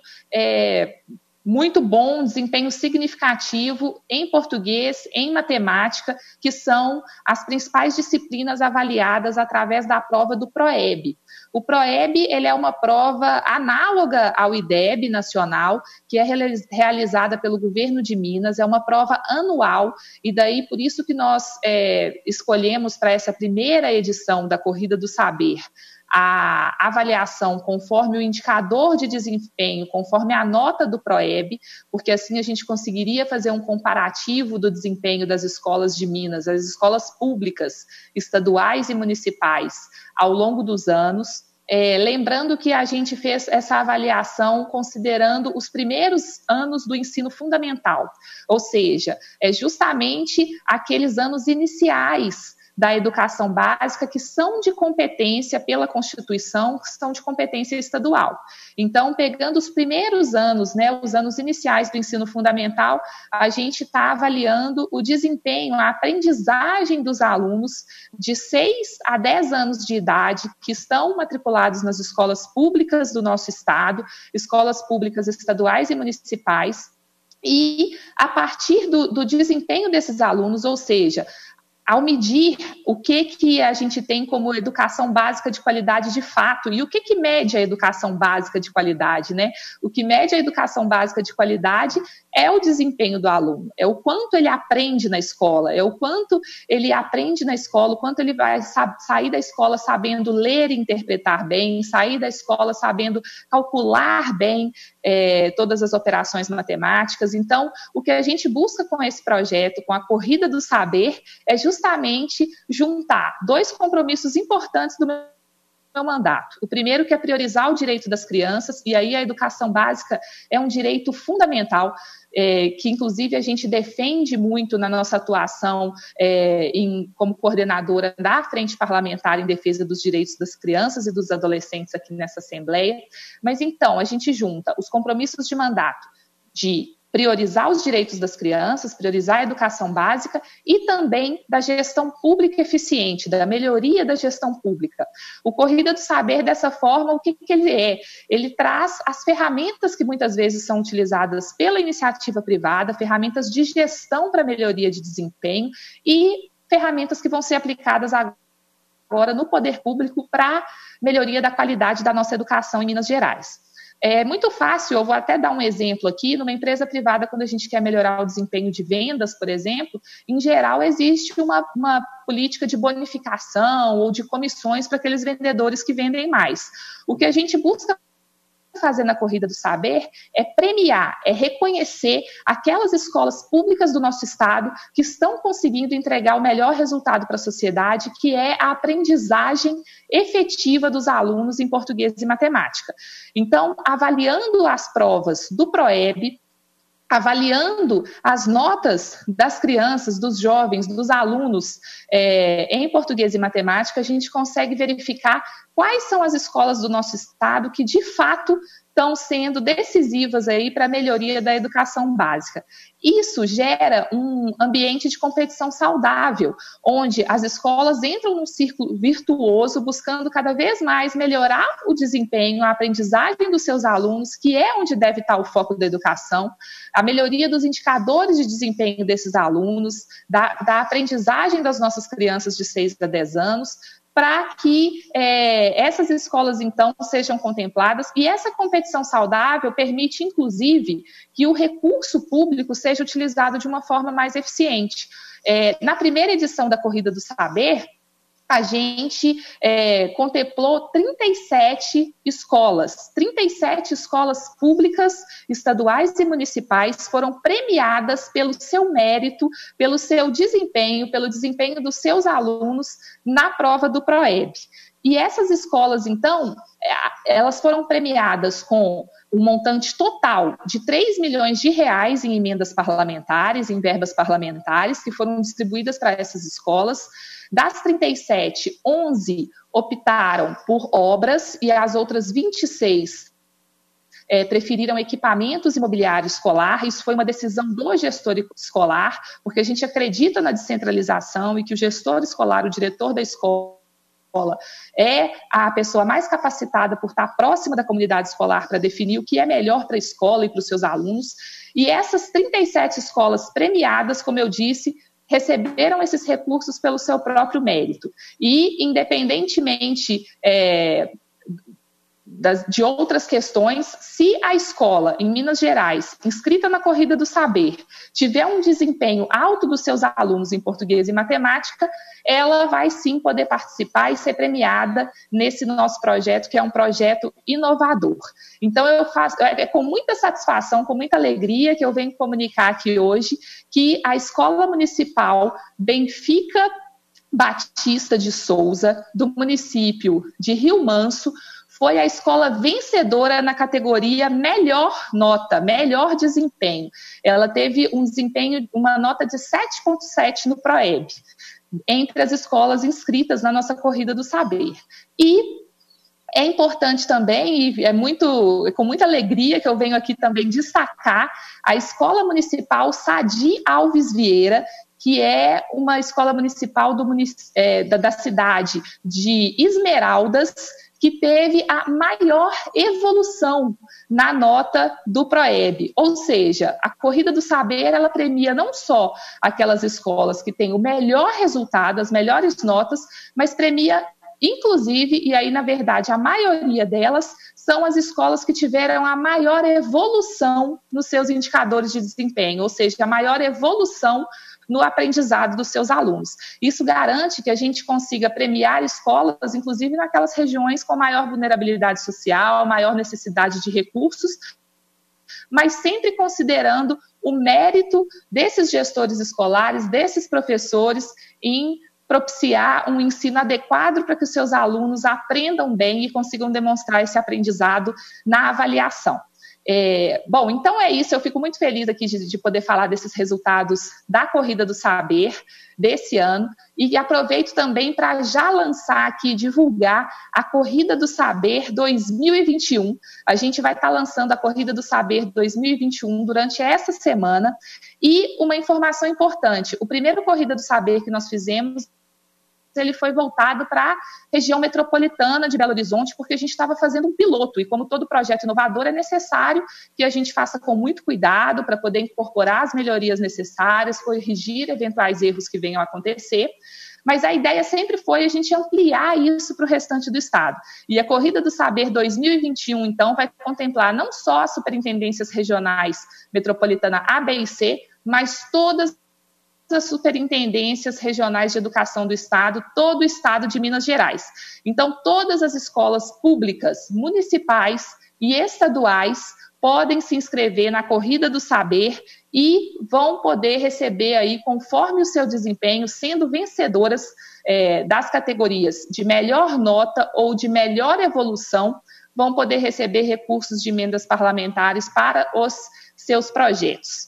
muito bom, um desempenho significativo em português, em matemática, que são as principais disciplinas avaliadas através da prova do PROEB. O PROEB, ele é uma prova análoga ao IDEB nacional, que é realizada pelo governo de Minas, é uma prova anual, e daí por isso que nós escolhemos para essa primeira edição da Corrida do Saber a avaliação conforme o indicador de desempenho, conforme a nota do PROEB, porque assim a gente conseguiria fazer um comparativo do desempenho das escolas de Minas, as escolas públicas, estaduais e municipais, ao longo dos anos. Lembrando que a gente fez essa avaliação considerando os primeiros anos do ensino fundamental, ou seja, justamente aqueles anos iniciais da educação básica que são de competência pela Constituição, que são de competência estadual. Então, pegando os primeiros anos, os anos iniciais do ensino fundamental, a gente está avaliando o desempenho, a aprendizagem dos alunos de 6 a 10 anos de idade que estão matriculados nas escolas públicas do nosso estado, escolas públicas estaduais e municipais, e a partir do desempenho desses alunos, ou seja, ao medir o que a gente tem como educação básica de qualidade de fato, e o que mede a educação básica de qualidade, O que mede a educação básica de qualidade é o desempenho do aluno, é o quanto ele aprende na escola, é o quanto ele aprende na escola, o quanto ele vai sair da escola sabendo ler e interpretar bem, sair da escola sabendo calcular bem todas as operações matemáticas. Então, o que a gente busca com esse projeto, com a Corrida do Saber, é justamente juntar 2 compromissos importantes do meu mandato. O primeiro, que é priorizar o direito das crianças, e aí a educação básica é um direito fundamental, que inclusive a gente defende muito na nossa atuação como coordenadora da Frente Parlamentar em Defesa dos Direitos das Crianças e dos Adolescentes aqui nessa Assembleia. Mas então, a gente junta os compromissos de mandato de priorizar os direitos das crianças, priorizar a educação básica e também da gestão pública eficiente, da melhoria da gestão pública. O Corrida do Saber, dessa forma, o que ele é? Ele traz as ferramentas que muitas vezes são utilizadas pela iniciativa privada, ferramentas de gestão para melhoria de desempenho e ferramentas que vão ser aplicadas agora no poder público para melhoria da qualidade da nossa educação em Minas Gerais. É muito fácil, eu vou até dar um exemplo aqui, numa empresa privada, quando a gente quer melhorar o desempenho de vendas, por exemplo, em geral existe uma política de bonificação ou de comissões para aqueles vendedores que vendem mais. O que a gente busca fazer na Corrida do Saber é premiar, é reconhecer aquelas escolas públicas do nosso estado que estão conseguindo entregar o melhor resultado para a sociedade, que é a aprendizagem efetiva dos alunos em português e matemática. Então, avaliando as provas do PROEB, avaliando as notas das crianças, dos jovens, dos alunos em português e matemática, a gente consegue verificar quais são as escolas do nosso estado que, de fato, estão sendo decisivas aí para a melhoria da educação básica. Isso gera um ambiente de competição saudável, onde as escolas entram num círculo virtuoso, buscando cada vez mais melhorar o desempenho, a aprendizagem dos seus alunos, que é onde deve estar o foco da educação, a melhoria dos indicadores de desempenho desses alunos, da aprendizagem das nossas crianças de 6 a 10 anos, para que essas escolas, então, sejam contempladas. E essa competição saudável permite, inclusive, que o recurso público seja utilizado de uma forma mais eficiente. Na primeira edição da Corrida do Saber, a gente contemplou 37 escolas públicas, estaduais e municipais foram premiadas pelo seu mérito, pelo seu desempenho, pelo desempenho dos seus alunos na prova do PROEB. E essas escolas, então, elas foram premiadas com um montante total de R$3 milhões em emendas parlamentares, em verbas parlamentares, que foram distribuídas para essas escolas. Das 37, 11 optaram por obras e as outras 26 preferiram equipamentos imobiliários escolar. Isso foi uma decisão do gestor escolar, porque a gente acredita na descentralização e que o gestor escolar, o diretor da escola, é a pessoa mais capacitada por estar próxima da comunidade escolar para definir o que é melhor para a escola e para os seus alunos. E essas 37 escolas premiadas, como eu disse, receberam esses recursos pelo seu próprio mérito. E, independentemente de outras questões, se a escola, em Minas Gerais, inscrita na Corrida do Saber, tiver um desempenho alto dos seus alunos em português e matemática, ela vai sim poder participar e ser premiada nesse nosso projeto, que é um projeto inovador. Então, eu faço, com muita satisfação, com muita alegria, que eu venho comunicar aqui hoje que a Escola Municipal Benfica Batista de Souza, do município de Rio Manso, foi a escola vencedora na categoria melhor nota, melhor desempenho. Ela teve um desempenho, uma nota de 7,7 no PROEB, entre as escolas inscritas na nossa Corrida do Saber. E é importante também, e com muita alegria que eu venho aqui também destacar, a Escola Municipal Sadi Alves Vieira, que é uma escola municipal da cidade de Esmeraldas, que teve a maior evolução na nota do PROEB. Ou seja, a Corrida do Saber, ela premia não só aquelas escolas que têm o melhor resultado, as melhores notas, mas premia, inclusive, e aí, na verdade, a maioria delas são as escolas que tiveram a maior evolução nos seus indicadores de desempenho, ou seja, a maior evolução no aprendizado dos seus alunos. Isso garante que a gente consiga premiar escolas, inclusive naquelas regiões com maior vulnerabilidade social, maior necessidade de recursos, mas sempre considerando o mérito desses gestores escolares, desses professores, em propiciar um ensino adequado para que os seus alunos aprendam bem e consigam demonstrar esse aprendizado na avaliação. Bom, então é isso, eu fico muito feliz aqui de poder falar desses resultados da Corrida do Saber desse ano e aproveito também para já lançar aqui, divulgar a Corrida do Saber 2021. A gente vai estar lançando a Corrida do Saber 2021 durante essa semana. E uma informação importante, o primeiro Corrida do Saber que nós fizemos, ele foi voltado para a região metropolitana de Belo Horizonte, porque a gente estava fazendo um piloto, e como todo projeto inovador, é necessário que a gente faça com muito cuidado para poder incorporar as melhorias necessárias, corrigir eventuais erros que venham a acontecer, mas a ideia sempre foi a gente ampliar isso para o restante do estado. E a Corrida do Saber 2021, então, vai contemplar não só as superintendências regionais metropolitana A, B e C, mas todas as superintendências regionais de educação do estado, todo o estado de Minas Gerais. Então, todas as escolas públicas, municipais e estaduais podem se inscrever na Corrida do Saber e vão poder receber aí, conforme o seu desempenho, sendo vencedoras das categorias de melhor nota ou de melhor evolução, vão poder receber recursos de emendas parlamentares para os seus projetos.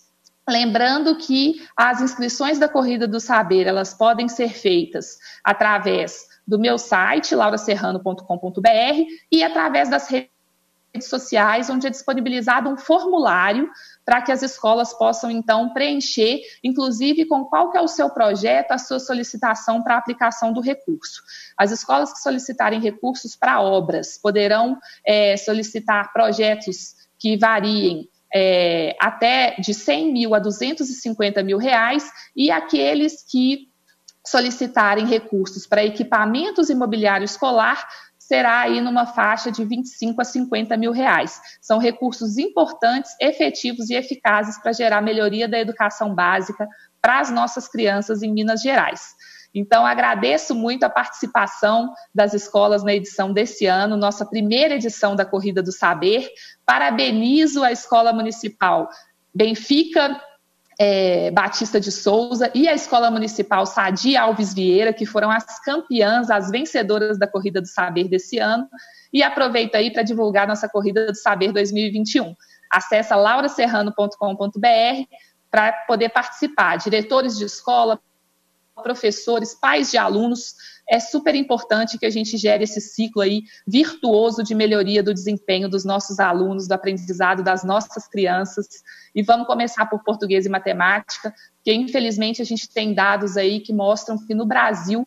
Lembrando que as inscrições da Corrida do Saber, elas podem ser feitas através do meu site, lauraserrano.com.br, e através das redes sociais, onde é disponibilizado um formulário para que as escolas possam, então, preencher, inclusive com qual que é o seu projeto, a sua solicitação para a aplicação do recurso. As escolas que solicitarem recursos para obras poderão solicitar projetos que variem até de 100 mil a 250 mil reais, e aqueles que solicitarem recursos para equipamentos e mobiliário escolar será aí numa faixa de 25 a 50 mil reais. São recursos importantes, efetivos e eficazes para gerar melhoria da educação básica para as nossas crianças em Minas Gerais. Então, agradeço muito a participação das escolas na edição desse ano, nossa primeira edição da Corrida do Saber. Parabenizo a Escola Municipal Benfica Batista de Souza e a Escola Municipal Sadi Alves Vieira, que foram as campeãs, as vencedoras da Corrida do Saber desse ano, e aproveito aí para divulgar nossa Corrida do Saber 2021. Acesse lauraserrano.com.br para poder participar. Diretores de escola, professores, pais de alunos, é super importante que a gente gere esse ciclo aí virtuoso de melhoria do desempenho dos nossos alunos, do aprendizado das nossas crianças. E vamos começar por português e matemática, porque infelizmente a gente tem dados aí que mostram que no Brasil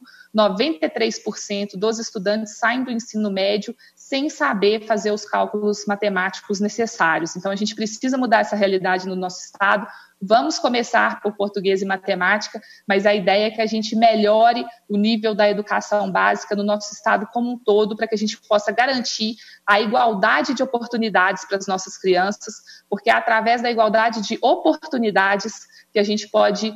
93% dos estudantes saem do ensino médio sem saber fazer os cálculos matemáticos necessários. Então a gente precisa mudar essa realidade no nosso estado. Vamos começar por português e matemática, mas a ideia é que a gente melhore o nível da educação básica no nosso estado como um todo, para que a gente possa garantir a igualdade de oportunidades para as nossas crianças, porque é através da igualdade de oportunidades que a gente pode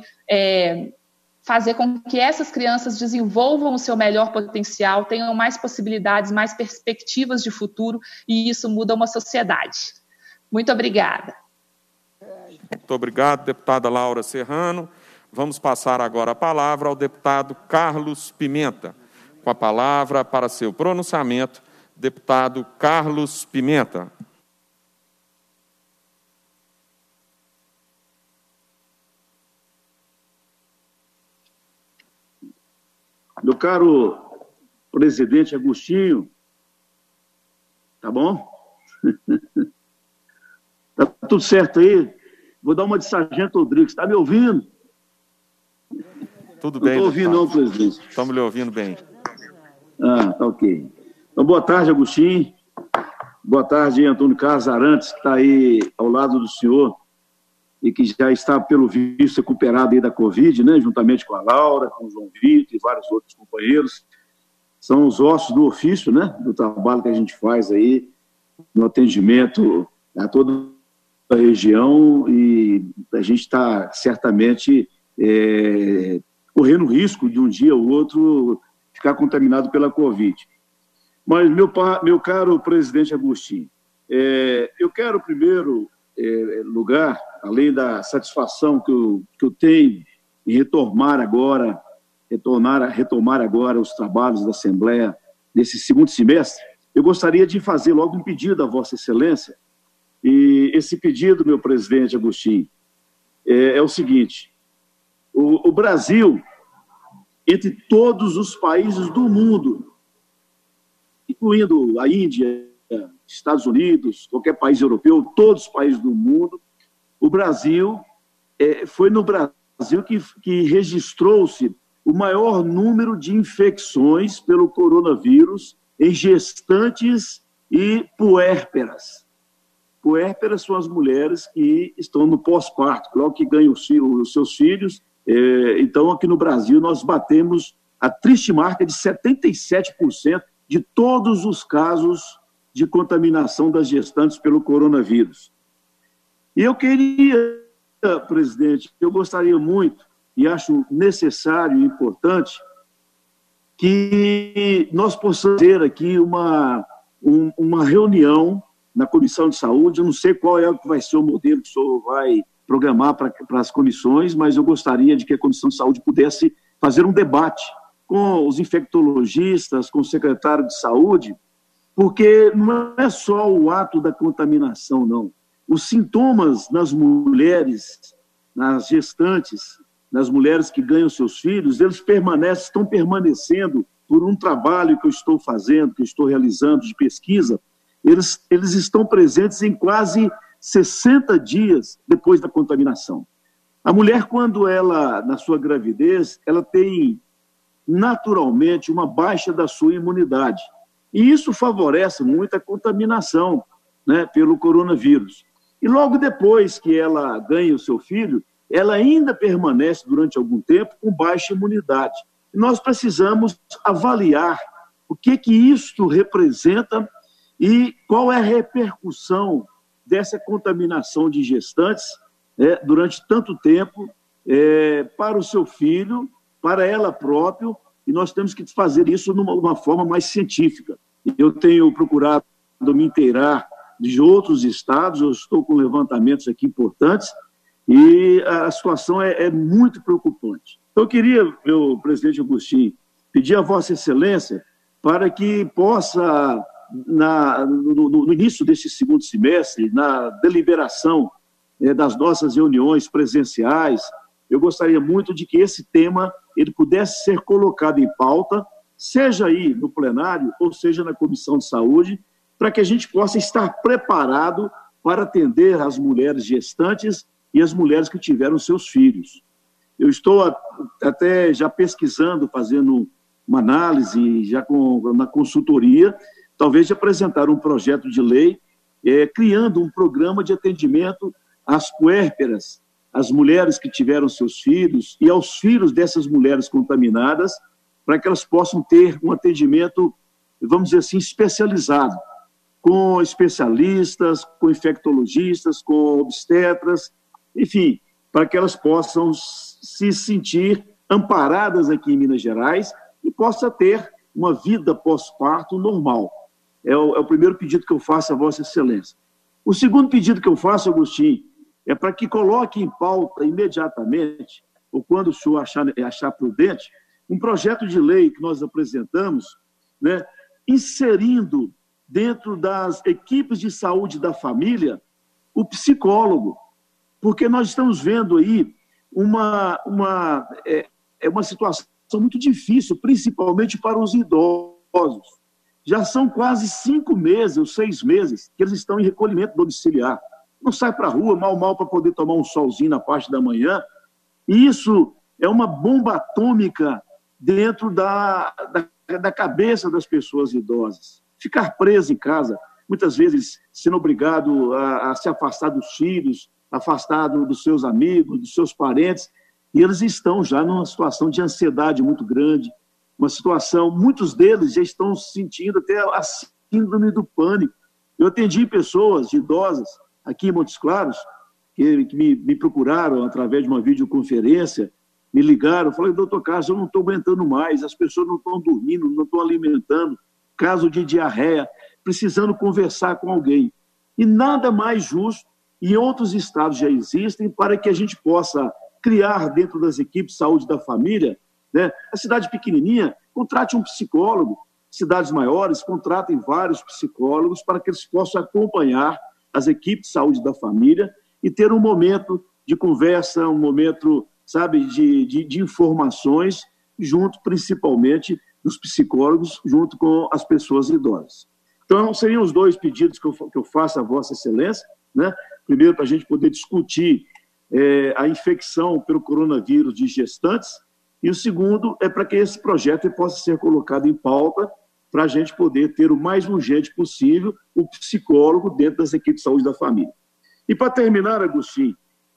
fazer com que essas crianças desenvolvam o seu melhor potencial, tenham mais possibilidades, mais perspectivas de futuro, e isso muda uma sociedade. Muito obrigada. Muito obrigado, deputada Laura Serrano. Vamos passar agora a palavra ao deputado Carlos Pimenta. Com a palavra para seu pronunciamento, deputado Carlos Pimenta. Meu caro presidente Agostinho, tá bom? Tá tudo certo aí? Vou dar uma de Sargento Rodrigues. Está me ouvindo? Tudo bem. Não estou ouvindo não, presidente. Estamos lhe ouvindo bem. Ah, tá ok. Então, boa tarde, Agostinho. Boa tarde, Antônio Carlos Arantes, que está aí ao lado do senhor e que já está, pelo visto, recuperado aí da Covid, né? Juntamente com a Laura, com o João Vitor e vários outros companheiros. São os ossos do ofício, né? Do trabalho que a gente faz aí no atendimento a toda a região, e a gente está certamente correndo risco de um dia ou outro ficar contaminado pela Covid. Mas, meu caro presidente Agostinho, eu quero, em primeiro lugar, além da satisfação que eu tenho em retomar agora os trabalhos da Assembleia nesse segundo semestre, eu gostaria de fazer logo um pedido à Vossa Excelência. E esse pedido, meu presidente Agostinho, é o seguinte: o Brasil, entre todos os países do mundo, incluindo a Índia, Estados Unidos, qualquer país europeu, todos os países do mundo, o Brasil, foi no Brasil que registrou-se o maior número de infecções pelo coronavírus em gestantes e puérperas. Puérperas são as mulheres que estão no pós-parto, logo que ganham os seus filhos. Então, aqui no Brasil, nós batemos a triste marca de 77% de todos os casos de contaminação das gestantes pelo coronavírus. E eu queria, presidente, eu gostaria muito, e acho necessário e importante, que nós possamos ter aqui uma reunião na Comissão de Saúde. Eu não sei qual vai ser o modelo que o senhor vai programar para as comissões, mas eu gostaria de que a Comissão de Saúde pudesse fazer um debate com os infectologistas, com o secretário de Saúde, porque não é só o ato da contaminação, não. Os sintomas nas mulheres nas gestantes, nas mulheres que ganham seus filhos, eles estão permanecendo por um trabalho que eu estou fazendo, que eu estou realizando de pesquisa, eles estão presentes em quase 60 dias depois da contaminação. A mulher, quando ela, na sua gravidez, ela tem naturalmente uma baixa da sua imunidade. E isso favorece muito a contaminação, né, pelo coronavírus. E logo depois que ela ganha o seu filho, ela ainda permanece durante algum tempo com baixa imunidade. E nós precisamos avaliar o que isto representa e qual é a repercussão dessa contaminação de gestantes durante tanto tempo para o seu filho, para ela própria, e nós temos que fazer isso de uma forma mais científica. Eu tenho procurado me inteirar de outros estados, eu estou com levantamentos aqui importantes, e a situação é muito preocupante. Então, eu queria, meu presidente Agostinho, pedir a Vossa Excelência para que possa, no início deste segundo semestre, na deliberação das nossas reuniões presenciais, eu gostaria muito de que esse tema ele pudesse ser colocado em pauta, seja aí no plenário ou seja na Comissão de Saúde, para que a gente possa estar preparado para atender as mulheres gestantes e as mulheres que tiveram seus filhos. Eu estou até já pesquisando, fazendo uma análise, já na consultoria, talvez de apresentar um projeto de lei, criando um programa de atendimento às puérperas, às mulheres que tiveram seus filhos e aos filhos dessas mulheres contaminadas, para que elas possam ter um atendimento, vamos dizer assim, especializado, com especialistas, com infectologistas, com obstetras, enfim, para que elas possam se sentir amparadas aqui em Minas Gerais e possa ter uma vida pós-parto normal. É o primeiro pedido que eu faço a Vossa Excelência. O segundo pedido que eu faço, Agostinho, é para que coloque em pauta imediatamente, ou quando o senhor achar prudente, um projeto de lei que nós apresentamos, né, inserindo dentro das equipes de saúde da família o psicólogo, porque nós estamos vendo aí uma situação muito difícil, principalmente para os idosos. Já são quase 5 meses ou 6 meses que eles estão em recolhimento domiciliar. Não sai para a rua, mal para poder tomar um solzinho na parte da manhã. E isso é uma bomba atômica dentro da cabeça das pessoas idosas. Ficar preso em casa, muitas vezes sendo obrigado a se afastar dos filhos, afastado dos seus amigos, dos seus parentes, e eles estão já numa situação de ansiedade muito grande, uma situação, muitos deles já estão sentindo até a síndrome do pânico. Eu atendi pessoas idosas aqui em Montes Claros, que me procuraram através de uma videoconferência, me ligaram, falaram, doutor Carlos, eu não estou aguentando mais, as pessoas não estão dormindo, não estão alimentando, caso de diarreia, precisando conversar com alguém. E nada mais justo, e outros estados já existem, para que a gente possa criar dentro das equipes de saúde da família, né? A cidade pequenininha, contrate um psicólogo, cidades maiores, contratem vários psicólogos para que eles possam acompanhar as equipes de saúde da família e ter um momento de conversa, um momento, sabe, de informações, junto principalmente dos psicólogos, junto com as pessoas idosas. Então, seriam os 2 pedidos que eu faço a Vossa Excelência, né? Primeiro, para a gente poder discutir a infecção pelo coronavírus de gestantes, e o segundo é para que esse projeto possa ser colocado em pauta para a gente poder ter o mais urgente possível o psicólogo dentro das equipes de saúde da família. E para terminar, Agostinho,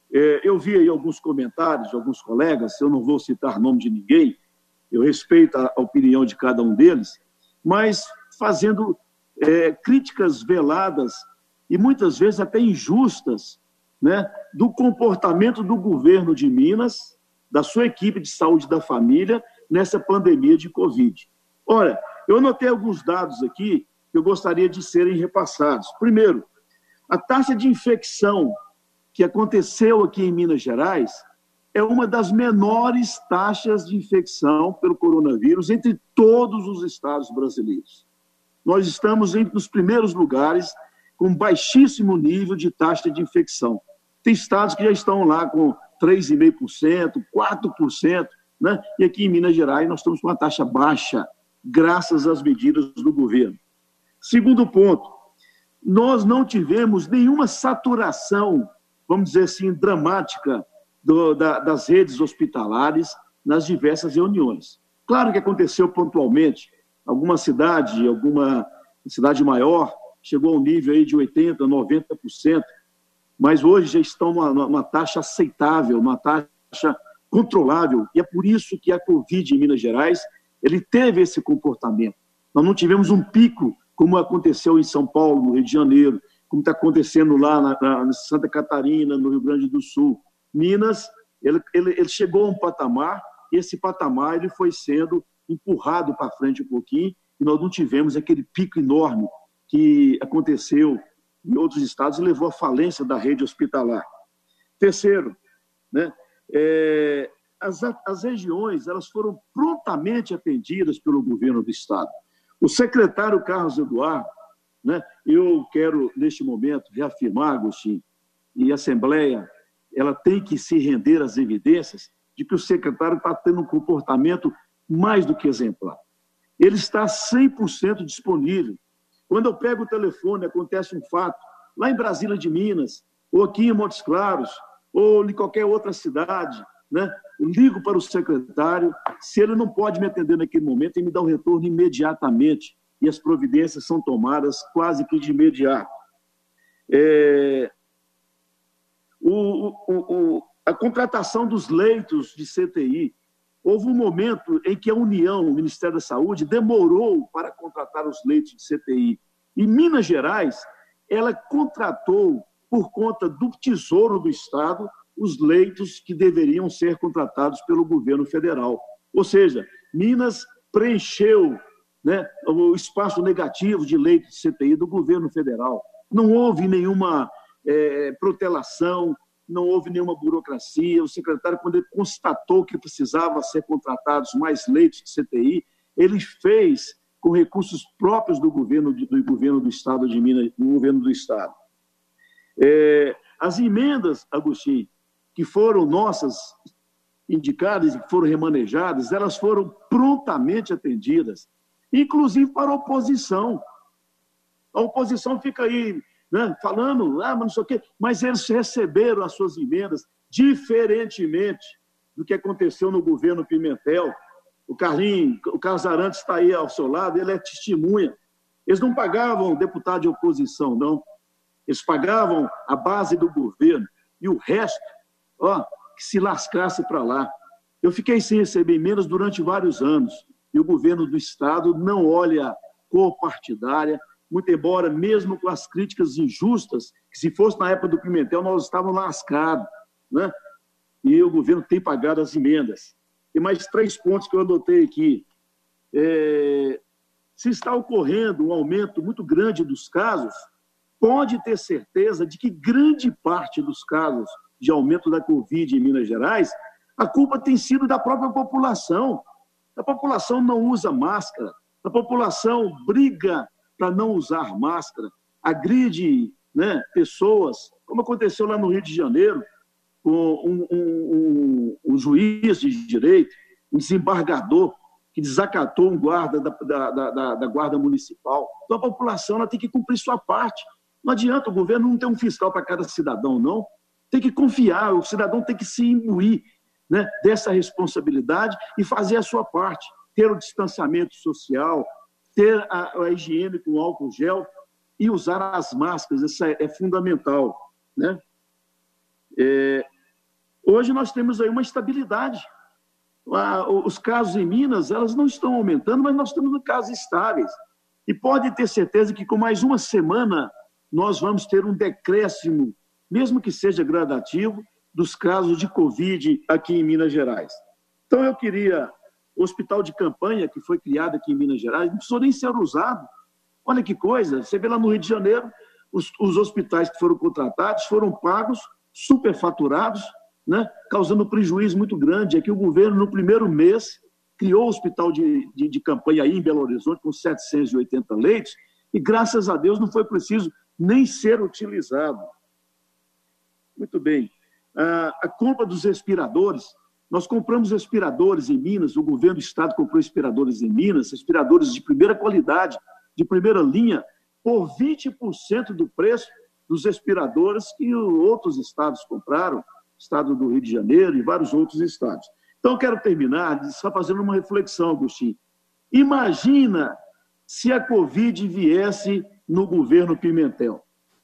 eu vi aí alguns comentários de alguns colegas, eu não vou citar nome de ninguém, eu respeito a opinião de cada um deles, mas fazendo críticas veladas e muitas vezes até injustas, né, do comportamento do governo de Minas, da sua equipe de saúde da família, nessa pandemia de Covid. Ora, eu anotei alguns dados aqui que eu gostaria de serem repassados. Primeiro, a taxa de infecção que aconteceu aqui em Minas Gerais é uma das menores taxas de infecção pelo coronavírus entre todos os estados brasileiros. Nós estamos entre os primeiros lugares com baixíssimo nível de taxa de infecção. Tem estados que já estão lá com 3,5%, 4%, né? E aqui em Minas Gerais nós estamos com uma taxa baixa, graças às medidas do governo. Segundo ponto, nós não tivemos nenhuma saturação, vamos dizer assim, dramática das redes hospitalares nas diversas reuniões. Claro que aconteceu pontualmente, alguma cidade maior, chegou ao nível aí de 80%, 90%, mas hoje já estão numa taxa aceitável, uma taxa controlável, e é por isso que a Covid em Minas Gerais, ele teve esse comportamento. Nós não tivemos um pico, como aconteceu em São Paulo, no Rio de Janeiro, como está acontecendo lá na Santa Catarina, no Rio Grande do Sul. Minas, ele chegou a um patamar, e esse patamar ele foi sendo empurrado para frente um pouquinho, e nós não tivemos aquele pico enorme que aconteceu em outros estados e levou à falência da rede hospitalar. Terceiro, né, as regiões elas foram prontamente atendidas pelo governo do estado. O secretário Carlos Eduardo, né, eu quero, neste momento, reafirmar, Agostinho, e a Assembleia ela tem que se render às evidências de que o secretário está tendo um comportamento mais do que exemplar. Ele está 100% disponível. Quando eu pego o telefone, acontece um fato, lá em Brasília de Minas, ou aqui em Montes Claros, ou em qualquer outra cidade, né? Eu ligo para o secretário, se ele não pode me atender naquele momento, ele me dá o retorno imediatamente, e as providências são tomadas quase que de imediato. A contratação dos leitos de CTI, houve um momento em que a União, o Ministério da Saúde, demorou para contratar os leitos de CTI. Em Minas Gerais, ela contratou, por conta do Tesouro do Estado, os leitos que deveriam ser contratados pelo governo federal. Ou seja, Minas preencheu, né, o espaço negativo de leitos de CTI do governo federal. Não houve nenhuma protelação, não houve nenhuma burocracia. O secretário, quando ele constatou que precisava ser contratados mais leitos de CTI, ele fez com recursos próprios do governo do Estado de Minas, do governo do Estado. As emendas, Agostinho, que foram nossas indicadas e que foram remanejadas, elas foram prontamente atendidas, inclusive para a oposição. A oposição fica aí, né, falando, mas não sei o quê, mas eles receberam as suas emendas, diferentemente do que aconteceu no governo Pimentel. O Carlos Arantes está aí ao seu lado, ele é testemunha. Eles não pagavam deputado de oposição, não. Eles pagavam a base do governo e o resto, que se lascasse para lá. Eu fiquei sem receber emendas durante vários anos e o governo do Estado não olha cor partidária, muito embora, mesmo com as críticas injustas, que se fosse na época do Pimentel, nós estávamos lascados, né? E o governo tem pagado as emendas. Tem mais 3 pontos que eu anotei aqui. Se está ocorrendo um aumento muito grande dos casos, pode ter certeza de que grande parte dos casos de aumento da Covid em Minas Gerais, a culpa tem sido da própria população. A população não usa máscara, a população briga para não usar máscara, agride, né, pessoas, como aconteceu lá no Rio de Janeiro, com um juiz de direito, um desembargador, que desacatou um guarda da Guarda Municipal. Então, a população ela tem que cumprir sua parte. Não adianta o governo não ter um fiscal para cada cidadão, não. Tem que confiar, o cidadão tem que se imbuir, né, dessa responsabilidade e fazer a sua parte. Ter o distanciamento social, ter a higiene com álcool gel e usar as máscaras, isso é fundamental, né? Hoje nós temos aí uma estabilidade. Os casos em Minas, elas não estão aumentando, mas nós temos casos estáveis. E pode ter certeza que com mais uma semana nós vamos ter um decréscimo, mesmo que seja gradativo, dos casos de Covid aqui em Minas Gerais. Então eu queria... O hospital de campanha que foi criado aqui em Minas Gerais não precisou nem ser usado. Olha que coisa, você vê lá no Rio de Janeiro, os hospitais que foram contratados foram pagos, superfaturados, né, causando prejuízo muito grande. Aqui o governo, no primeiro mês, criou o hospital de campanha aí em Belo Horizonte com 780 leitos e, graças a Deus, não foi preciso nem ser utilizado. Muito bem. a compra dos respiradores. Nós compramos respiradores em Minas, o governo do estado comprou respiradores em Minas, respiradores de primeira qualidade, de primeira linha, por 20% do preço dos respiradores que outros estados compraram, estado do Rio de Janeiro e vários outros estados. Então, eu quero terminar só fazendo uma reflexão, Agostinho. Imagina se a Covid viesse no governo Pimentel.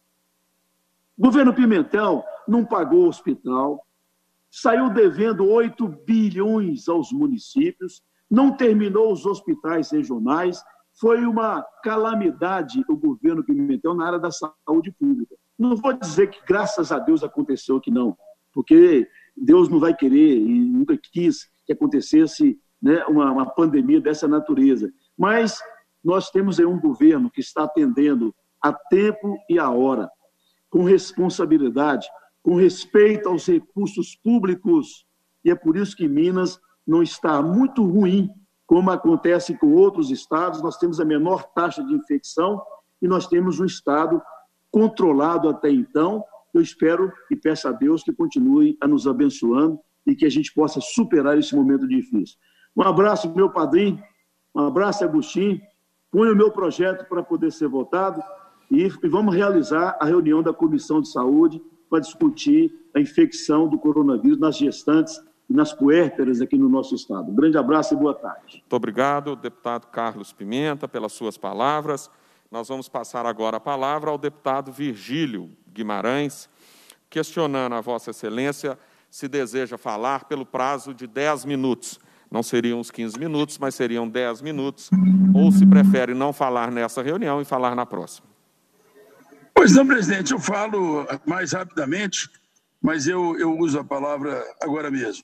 O governo Pimentel não pagou o hospital, saiu devendo 8 bilhões aos municípios, não terminou os hospitais regionais, foi uma calamidade o governo Pimentel na área da saúde pública. Não vou dizer que, graças a Deus, aconteceu que não, porque Deus não vai querer e nunca quis que acontecesse, né, uma pandemia dessa natureza. Mas nós temos aí um governo que está atendendo a tempo e a hora, com responsabilidade, com respeito aos recursos públicos. E é por isso que Minas não está muito ruim, como acontece com outros estados. Nós temos a menor taxa de infecção e nós temos um estado controlado até então. Eu espero e peço a Deus que continue a nos abençoando e que a gente possa superar esse momento difícil. Um abraço, meu padrinho, um abraço, Agostinho. Ponho o meu projeto para poder ser votado e vamos realizar a reunião da Comissão de Saúde para discutir a infecção do coronavírus nas gestantes e nas puérperas aqui no nosso estado. Um grande abraço e boa tarde. Muito obrigado, deputado Carlos Pimenta, pelas suas palavras. Nós vamos passar agora a palavra ao deputado Virgílio Guimarães, questionando a Vossa Excelência se deseja falar pelo prazo de 10 minutos. Não seriam os 15 minutos, mas seriam 10 minutos, ou se prefere não falar nessa reunião e falar na próxima. Pois não, presidente, eu falo mais rapidamente, mas eu uso a palavra agora mesmo.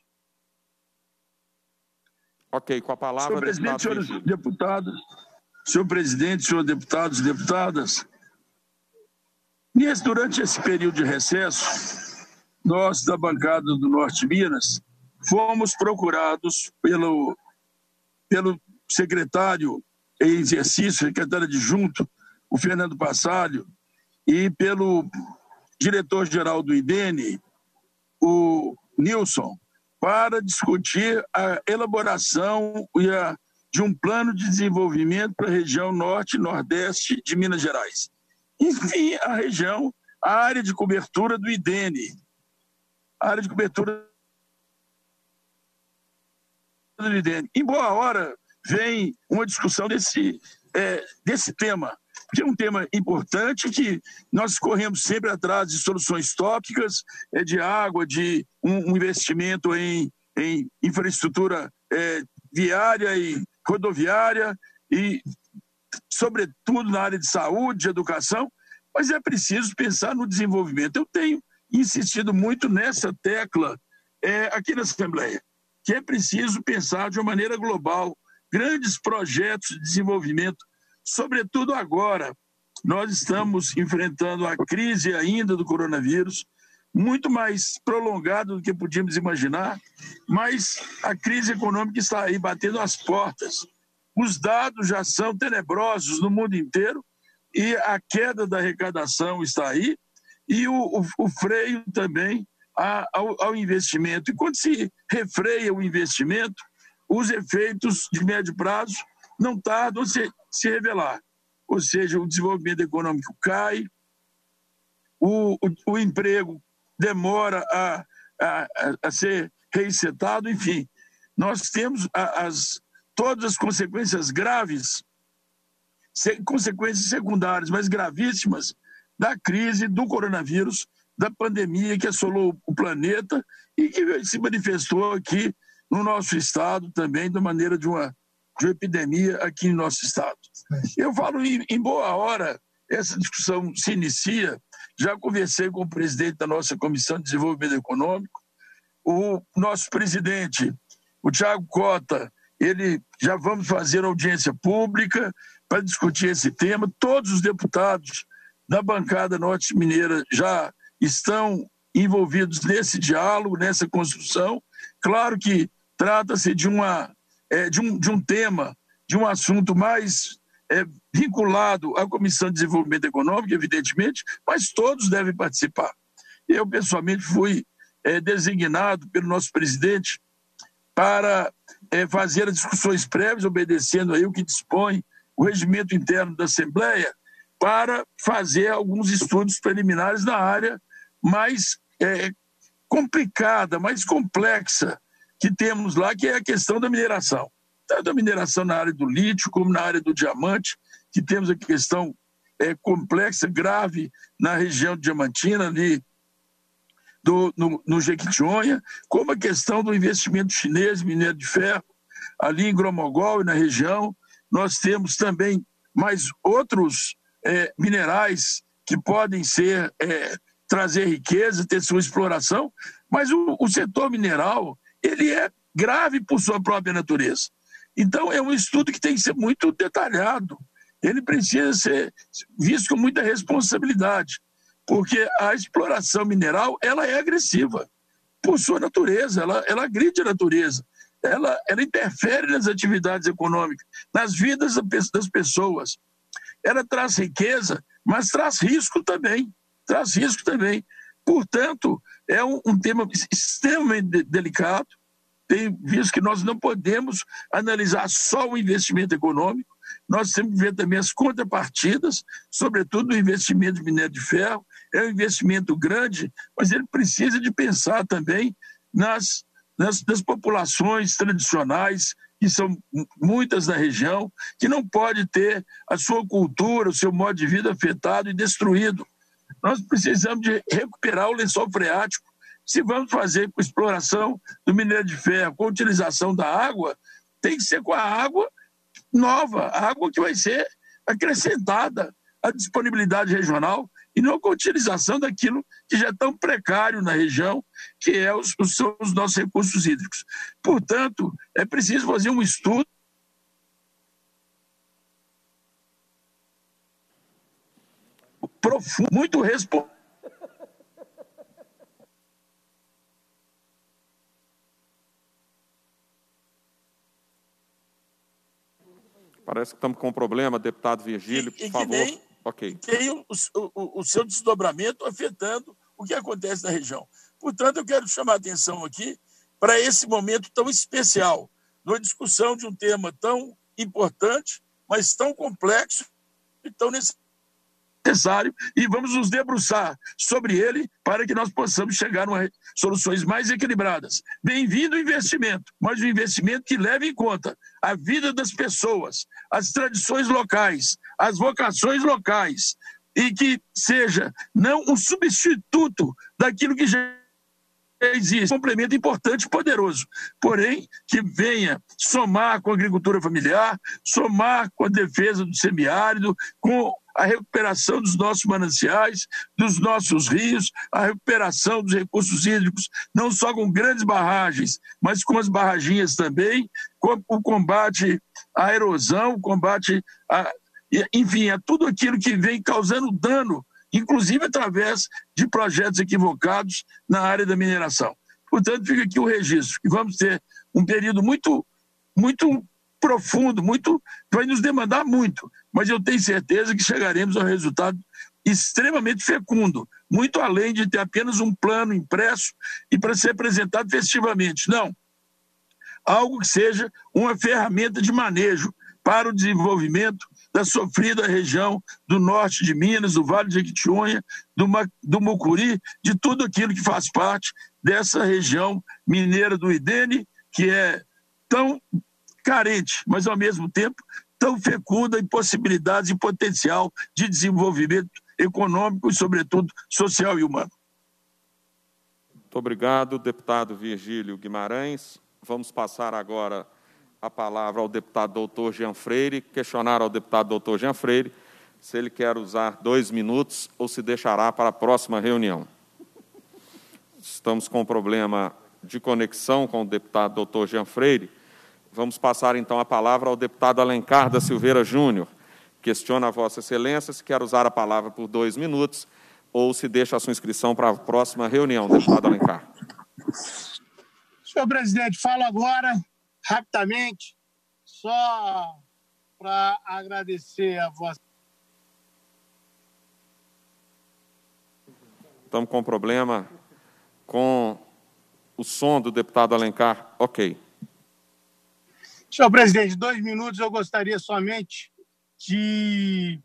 Ok, com a palavra... Senhor presidente, senhores deputados, senhor presidente, senhores deputados e deputadas, durante esse período de recesso, nós da bancada do Norte de Minas fomos procurados pelo secretário em exercício, secretário adjunto, o Fernando Passalho, e pelo diretor-geral do IDENE, o Nilson, para discutir a elaboração de um plano de desenvolvimento para a região norte e nordeste de Minas Gerais. Enfim, a área de cobertura do IDENE, a área de cobertura do IDENE. Em boa hora vem uma discussão desse tema, que é um tema importante, que nós corremos sempre atrás de soluções tópicas, de água, de um investimento em infraestrutura viária e rodoviária, e, sobretudo, na área de saúde, de educação, mas é preciso pensar no desenvolvimento. Eu tenho insistido muito nessa tecla aqui na Assembleia, que é preciso pensar de uma maneira global grandes projetos de desenvolvimento. Sobretudo agora, nós estamos enfrentando a crise ainda do coronavírus, muito mais prolongada do que podíamos imaginar, mas a crise econômica está aí batendo as portas. Os dados já são tenebrosos no mundo inteiro e a queda da arrecadação está aí e o freio também ao investimento. E quando se refreia o investimento, os efeitos de médio prazo não tardam a se revelar. Ou seja, o desenvolvimento econômico cai, o emprego demora a ser resetado, enfim. Nós temos todas as consequências graves, consequências secundárias, mas gravíssimas, da crise do coronavírus, da pandemia que assolou o planeta e que se manifestou aqui no nosso estado também, da maneira de uma epidemia aqui no nosso estado. Eu falo em boa hora, essa discussão se inicia, já conversei com o presidente da nossa Comissão de Desenvolvimento Econômico, o nosso presidente, o Thiago Cota, já vamos fazer audiência pública para discutir esse tema. Todos os deputados da bancada norte mineira já estão envolvidos nesse diálogo, nessa construção. Claro que trata-se de um tema, de um assunto mais vinculado à Comissão de Desenvolvimento Econômico, evidentemente, mas todos devem participar. Eu, pessoalmente, fui designado pelo nosso presidente para fazer as discussões prévias, obedecendo aí o que dispõe o regimento interno da Assembleia, para fazer alguns estudos preliminares na área mais complicada, mais complexa que temos lá, que é a questão da mineração. Tanto a mineração na área do lítio como na área do diamante, que temos a questão complexa, grave na região diamantina, ali no Jequitinhonha, como a questão do investimento chinês, minério de ferro, ali em Gromogol e na região. Nós temos também mais outros minerais que podem trazer riqueza, ter sua exploração, mas o setor mineral ele é grave por sua própria natureza. Então, é um estudo que tem que ser muito detalhado. Ele precisa ser visto com muita responsabilidade, porque a exploração mineral ela é agressiva por sua natureza, ela agride a natureza, ela interfere nas atividades econômicas, nas vidas das pessoas. Ela traz riqueza, mas traz risco também. Portanto, é um tema extremamente delicado. Tem visto que nós não podemos analisar só o investimento econômico, nós temos que ver também as contrapartidas, sobretudo o investimento de minério de ferro. É um investimento grande, mas ele precisa de pensar também nas populações tradicionais, que são muitas na região, que não pode ter a sua cultura, o seu modo de vida afetado e destruído. Nós precisamos de recuperar o lençol freático. Se vamos fazer com exploração do minério de ferro, com a utilização da água, tem que ser com a água nova, a água que vai ser acrescentada à disponibilidade regional e não com a utilização daquilo que já é tão precário na região, que são os nossos recursos hídricos. Portanto, é preciso fazer um estudo profundo, muito responsável. Parece que estamos com um problema, deputado Virgílio, por favor. Ok. Tem o seu desdobramento afetando o que acontece na região. Portanto, eu quero chamar a atenção aqui para esse momento tão especial, numa discussão de um tema tão importante, mas tão complexo e tão necessário, e vamos nos debruçar sobre ele para que nós possamos chegar a soluções mais equilibradas. Bem-vindo o investimento, mas um investimento que leve em conta a vida das pessoas, as tradições locais, as vocações locais, e que seja não um substituto daquilo que já existe, um complemento importante e poderoso, porém que venha somar com a agricultura familiar, somar com a defesa do semiárido, com a recuperação dos nossos mananciais, dos nossos rios, a recuperação dos recursos hídricos, não só com grandes barragens, mas com as barraginhas também, com o combate à erosão, o combate enfim, a tudo aquilo que vem causando dano, inclusive através de projetos equivocados na área da mineração. Portanto, fica aqui o registro, que vamos ter um período muito profundo, vai nos demandar muito, mas eu tenho certeza que chegaremos a um resultado extremamente fecundo, muito além de ter apenas um plano impresso e para ser apresentado festivamente. Não, algo que seja uma ferramenta de manejo para o desenvolvimento da sofrida região do norte de Minas, do Vale de Jequitinhonha, do Mucuri, de tudo aquilo que faz parte dessa região mineira do Idene, que é tão carente, mas ao mesmo tempo tão fecunda em possibilidades e potencial de desenvolvimento econômico e, sobretudo, social e humano. Muito obrigado, deputado Virgílio Guimarães. Vamos passar agora a palavra ao deputado doutor Jean Freire, questionar ao deputado doutor Jean Freire se ele quer usar 2 minutos ou se deixará para a próxima reunião. Estamos com um problema de conexão com o deputado doutor Jean Freire. Vamos passar, então, a palavra ao deputado Alencar da Silveira Júnior. Questiona a Vossa Excelência se quer usar a palavra por 2 minutos ou se deixa a sua inscrição para a próxima reunião, deputado Alencar. Senhor presidente, falo agora, rapidamente, só para agradecer a Vossa... Estamos com problema com o som do deputado Alencar, ok. Senhor presidente, 2 minutos eu gostaria somente de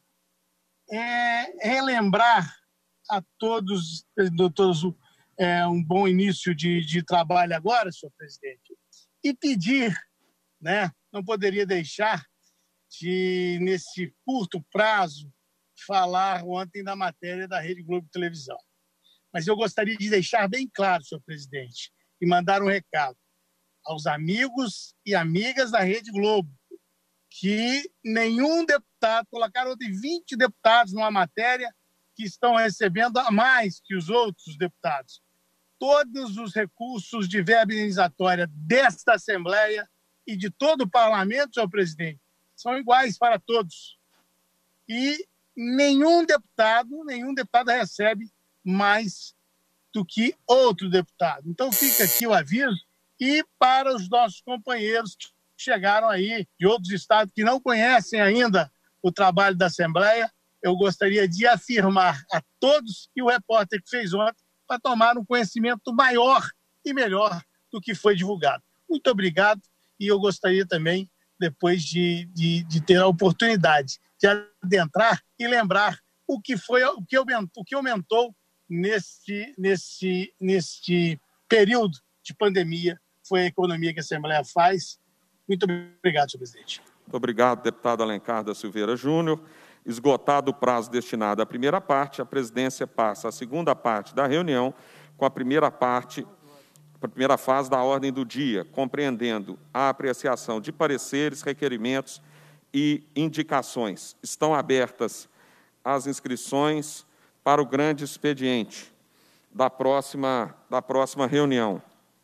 relembrar a todos um bom início de trabalho agora, senhor presidente, e pedir, né, não poderia deixar de, nesse curto prazo, falar ontem da matéria da Rede Globo de Televisão. Mas eu gostaria de deixar bem claro, senhor presidente, e mandar um recado aos amigos e amigas da Rede Globo, que nenhum deputado, colocaram ontem 20 deputados numa matéria que estão recebendo a mais que os outros deputados. Todos os recursos de verba indenizatória desta Assembleia e de todo o Parlamento, senhor presidente, são iguais para todos. E nenhum deputado recebe mais do que outro deputado. Então fica aqui o aviso, e para os nossos companheiros que chegaram aí de outros estados que não conhecem ainda o trabalho da Assembleia, eu gostaria de afirmar a todos que o repórter que fez ontem para tomar um conhecimento maior e melhor do que foi divulgado. Muito obrigado, e eu gostaria também, depois de ter a oportunidade de adentrar e lembrar o que aumentou neste período de pandemia, foi a economia que a Assembleia faz. Muito obrigado, senhor presidente. Muito obrigado, deputado Alencar da Silveira Júnior. Esgotado o prazo destinado à primeira parte, a presidência passa à segunda parte da reunião, com a primeira fase da ordem do dia, compreendendo a apreciação de pareceres, requerimentos e indicações. Estão abertas as inscrições para o grande expediente da próxima reunião.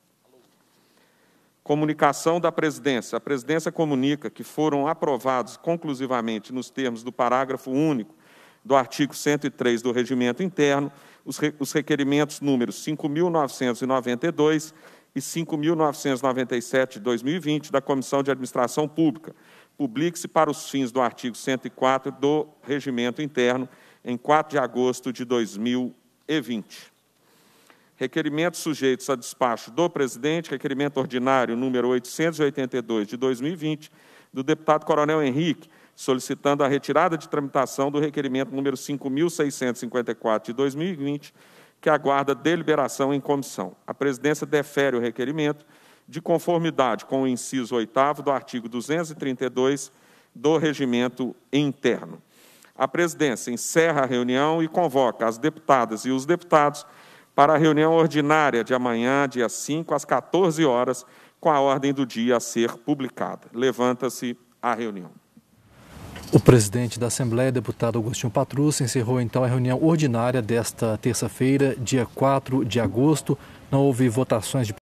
Comunicação da presidência. A presidência comunica que foram aprovados conclusivamente, nos termos do parágrafo único do artigo 103 do Regimento Interno, os requerimentos números 5.992 e 5.997 de 2020 da Comissão de Administração Pública. Publique-se para os fins do artigo 104 do Regimento Interno em 4 de agosto de 2020. Requerimentos sujeitos a despacho do presidente, requerimento ordinário número 882 de 2020, do deputado Coronel Henrique, solicitando a retirada de tramitação do requerimento número 5.654 de 2020, que aguarda deliberação em comissão. A presidência defere o requerimento de conformidade com o inciso 8º do artigo 232 do Regimento Interno. A presidência encerra a reunião e convoca as deputadas e os deputados para a reunião ordinária de amanhã, dia 5, às 14 horas, com a ordem do dia a ser publicada. Levanta-se a reunião. O presidente da Assembleia, deputado Agostinho Patrus, encerrou então a reunião ordinária desta terça-feira, dia 4 de agosto. Não houve votações de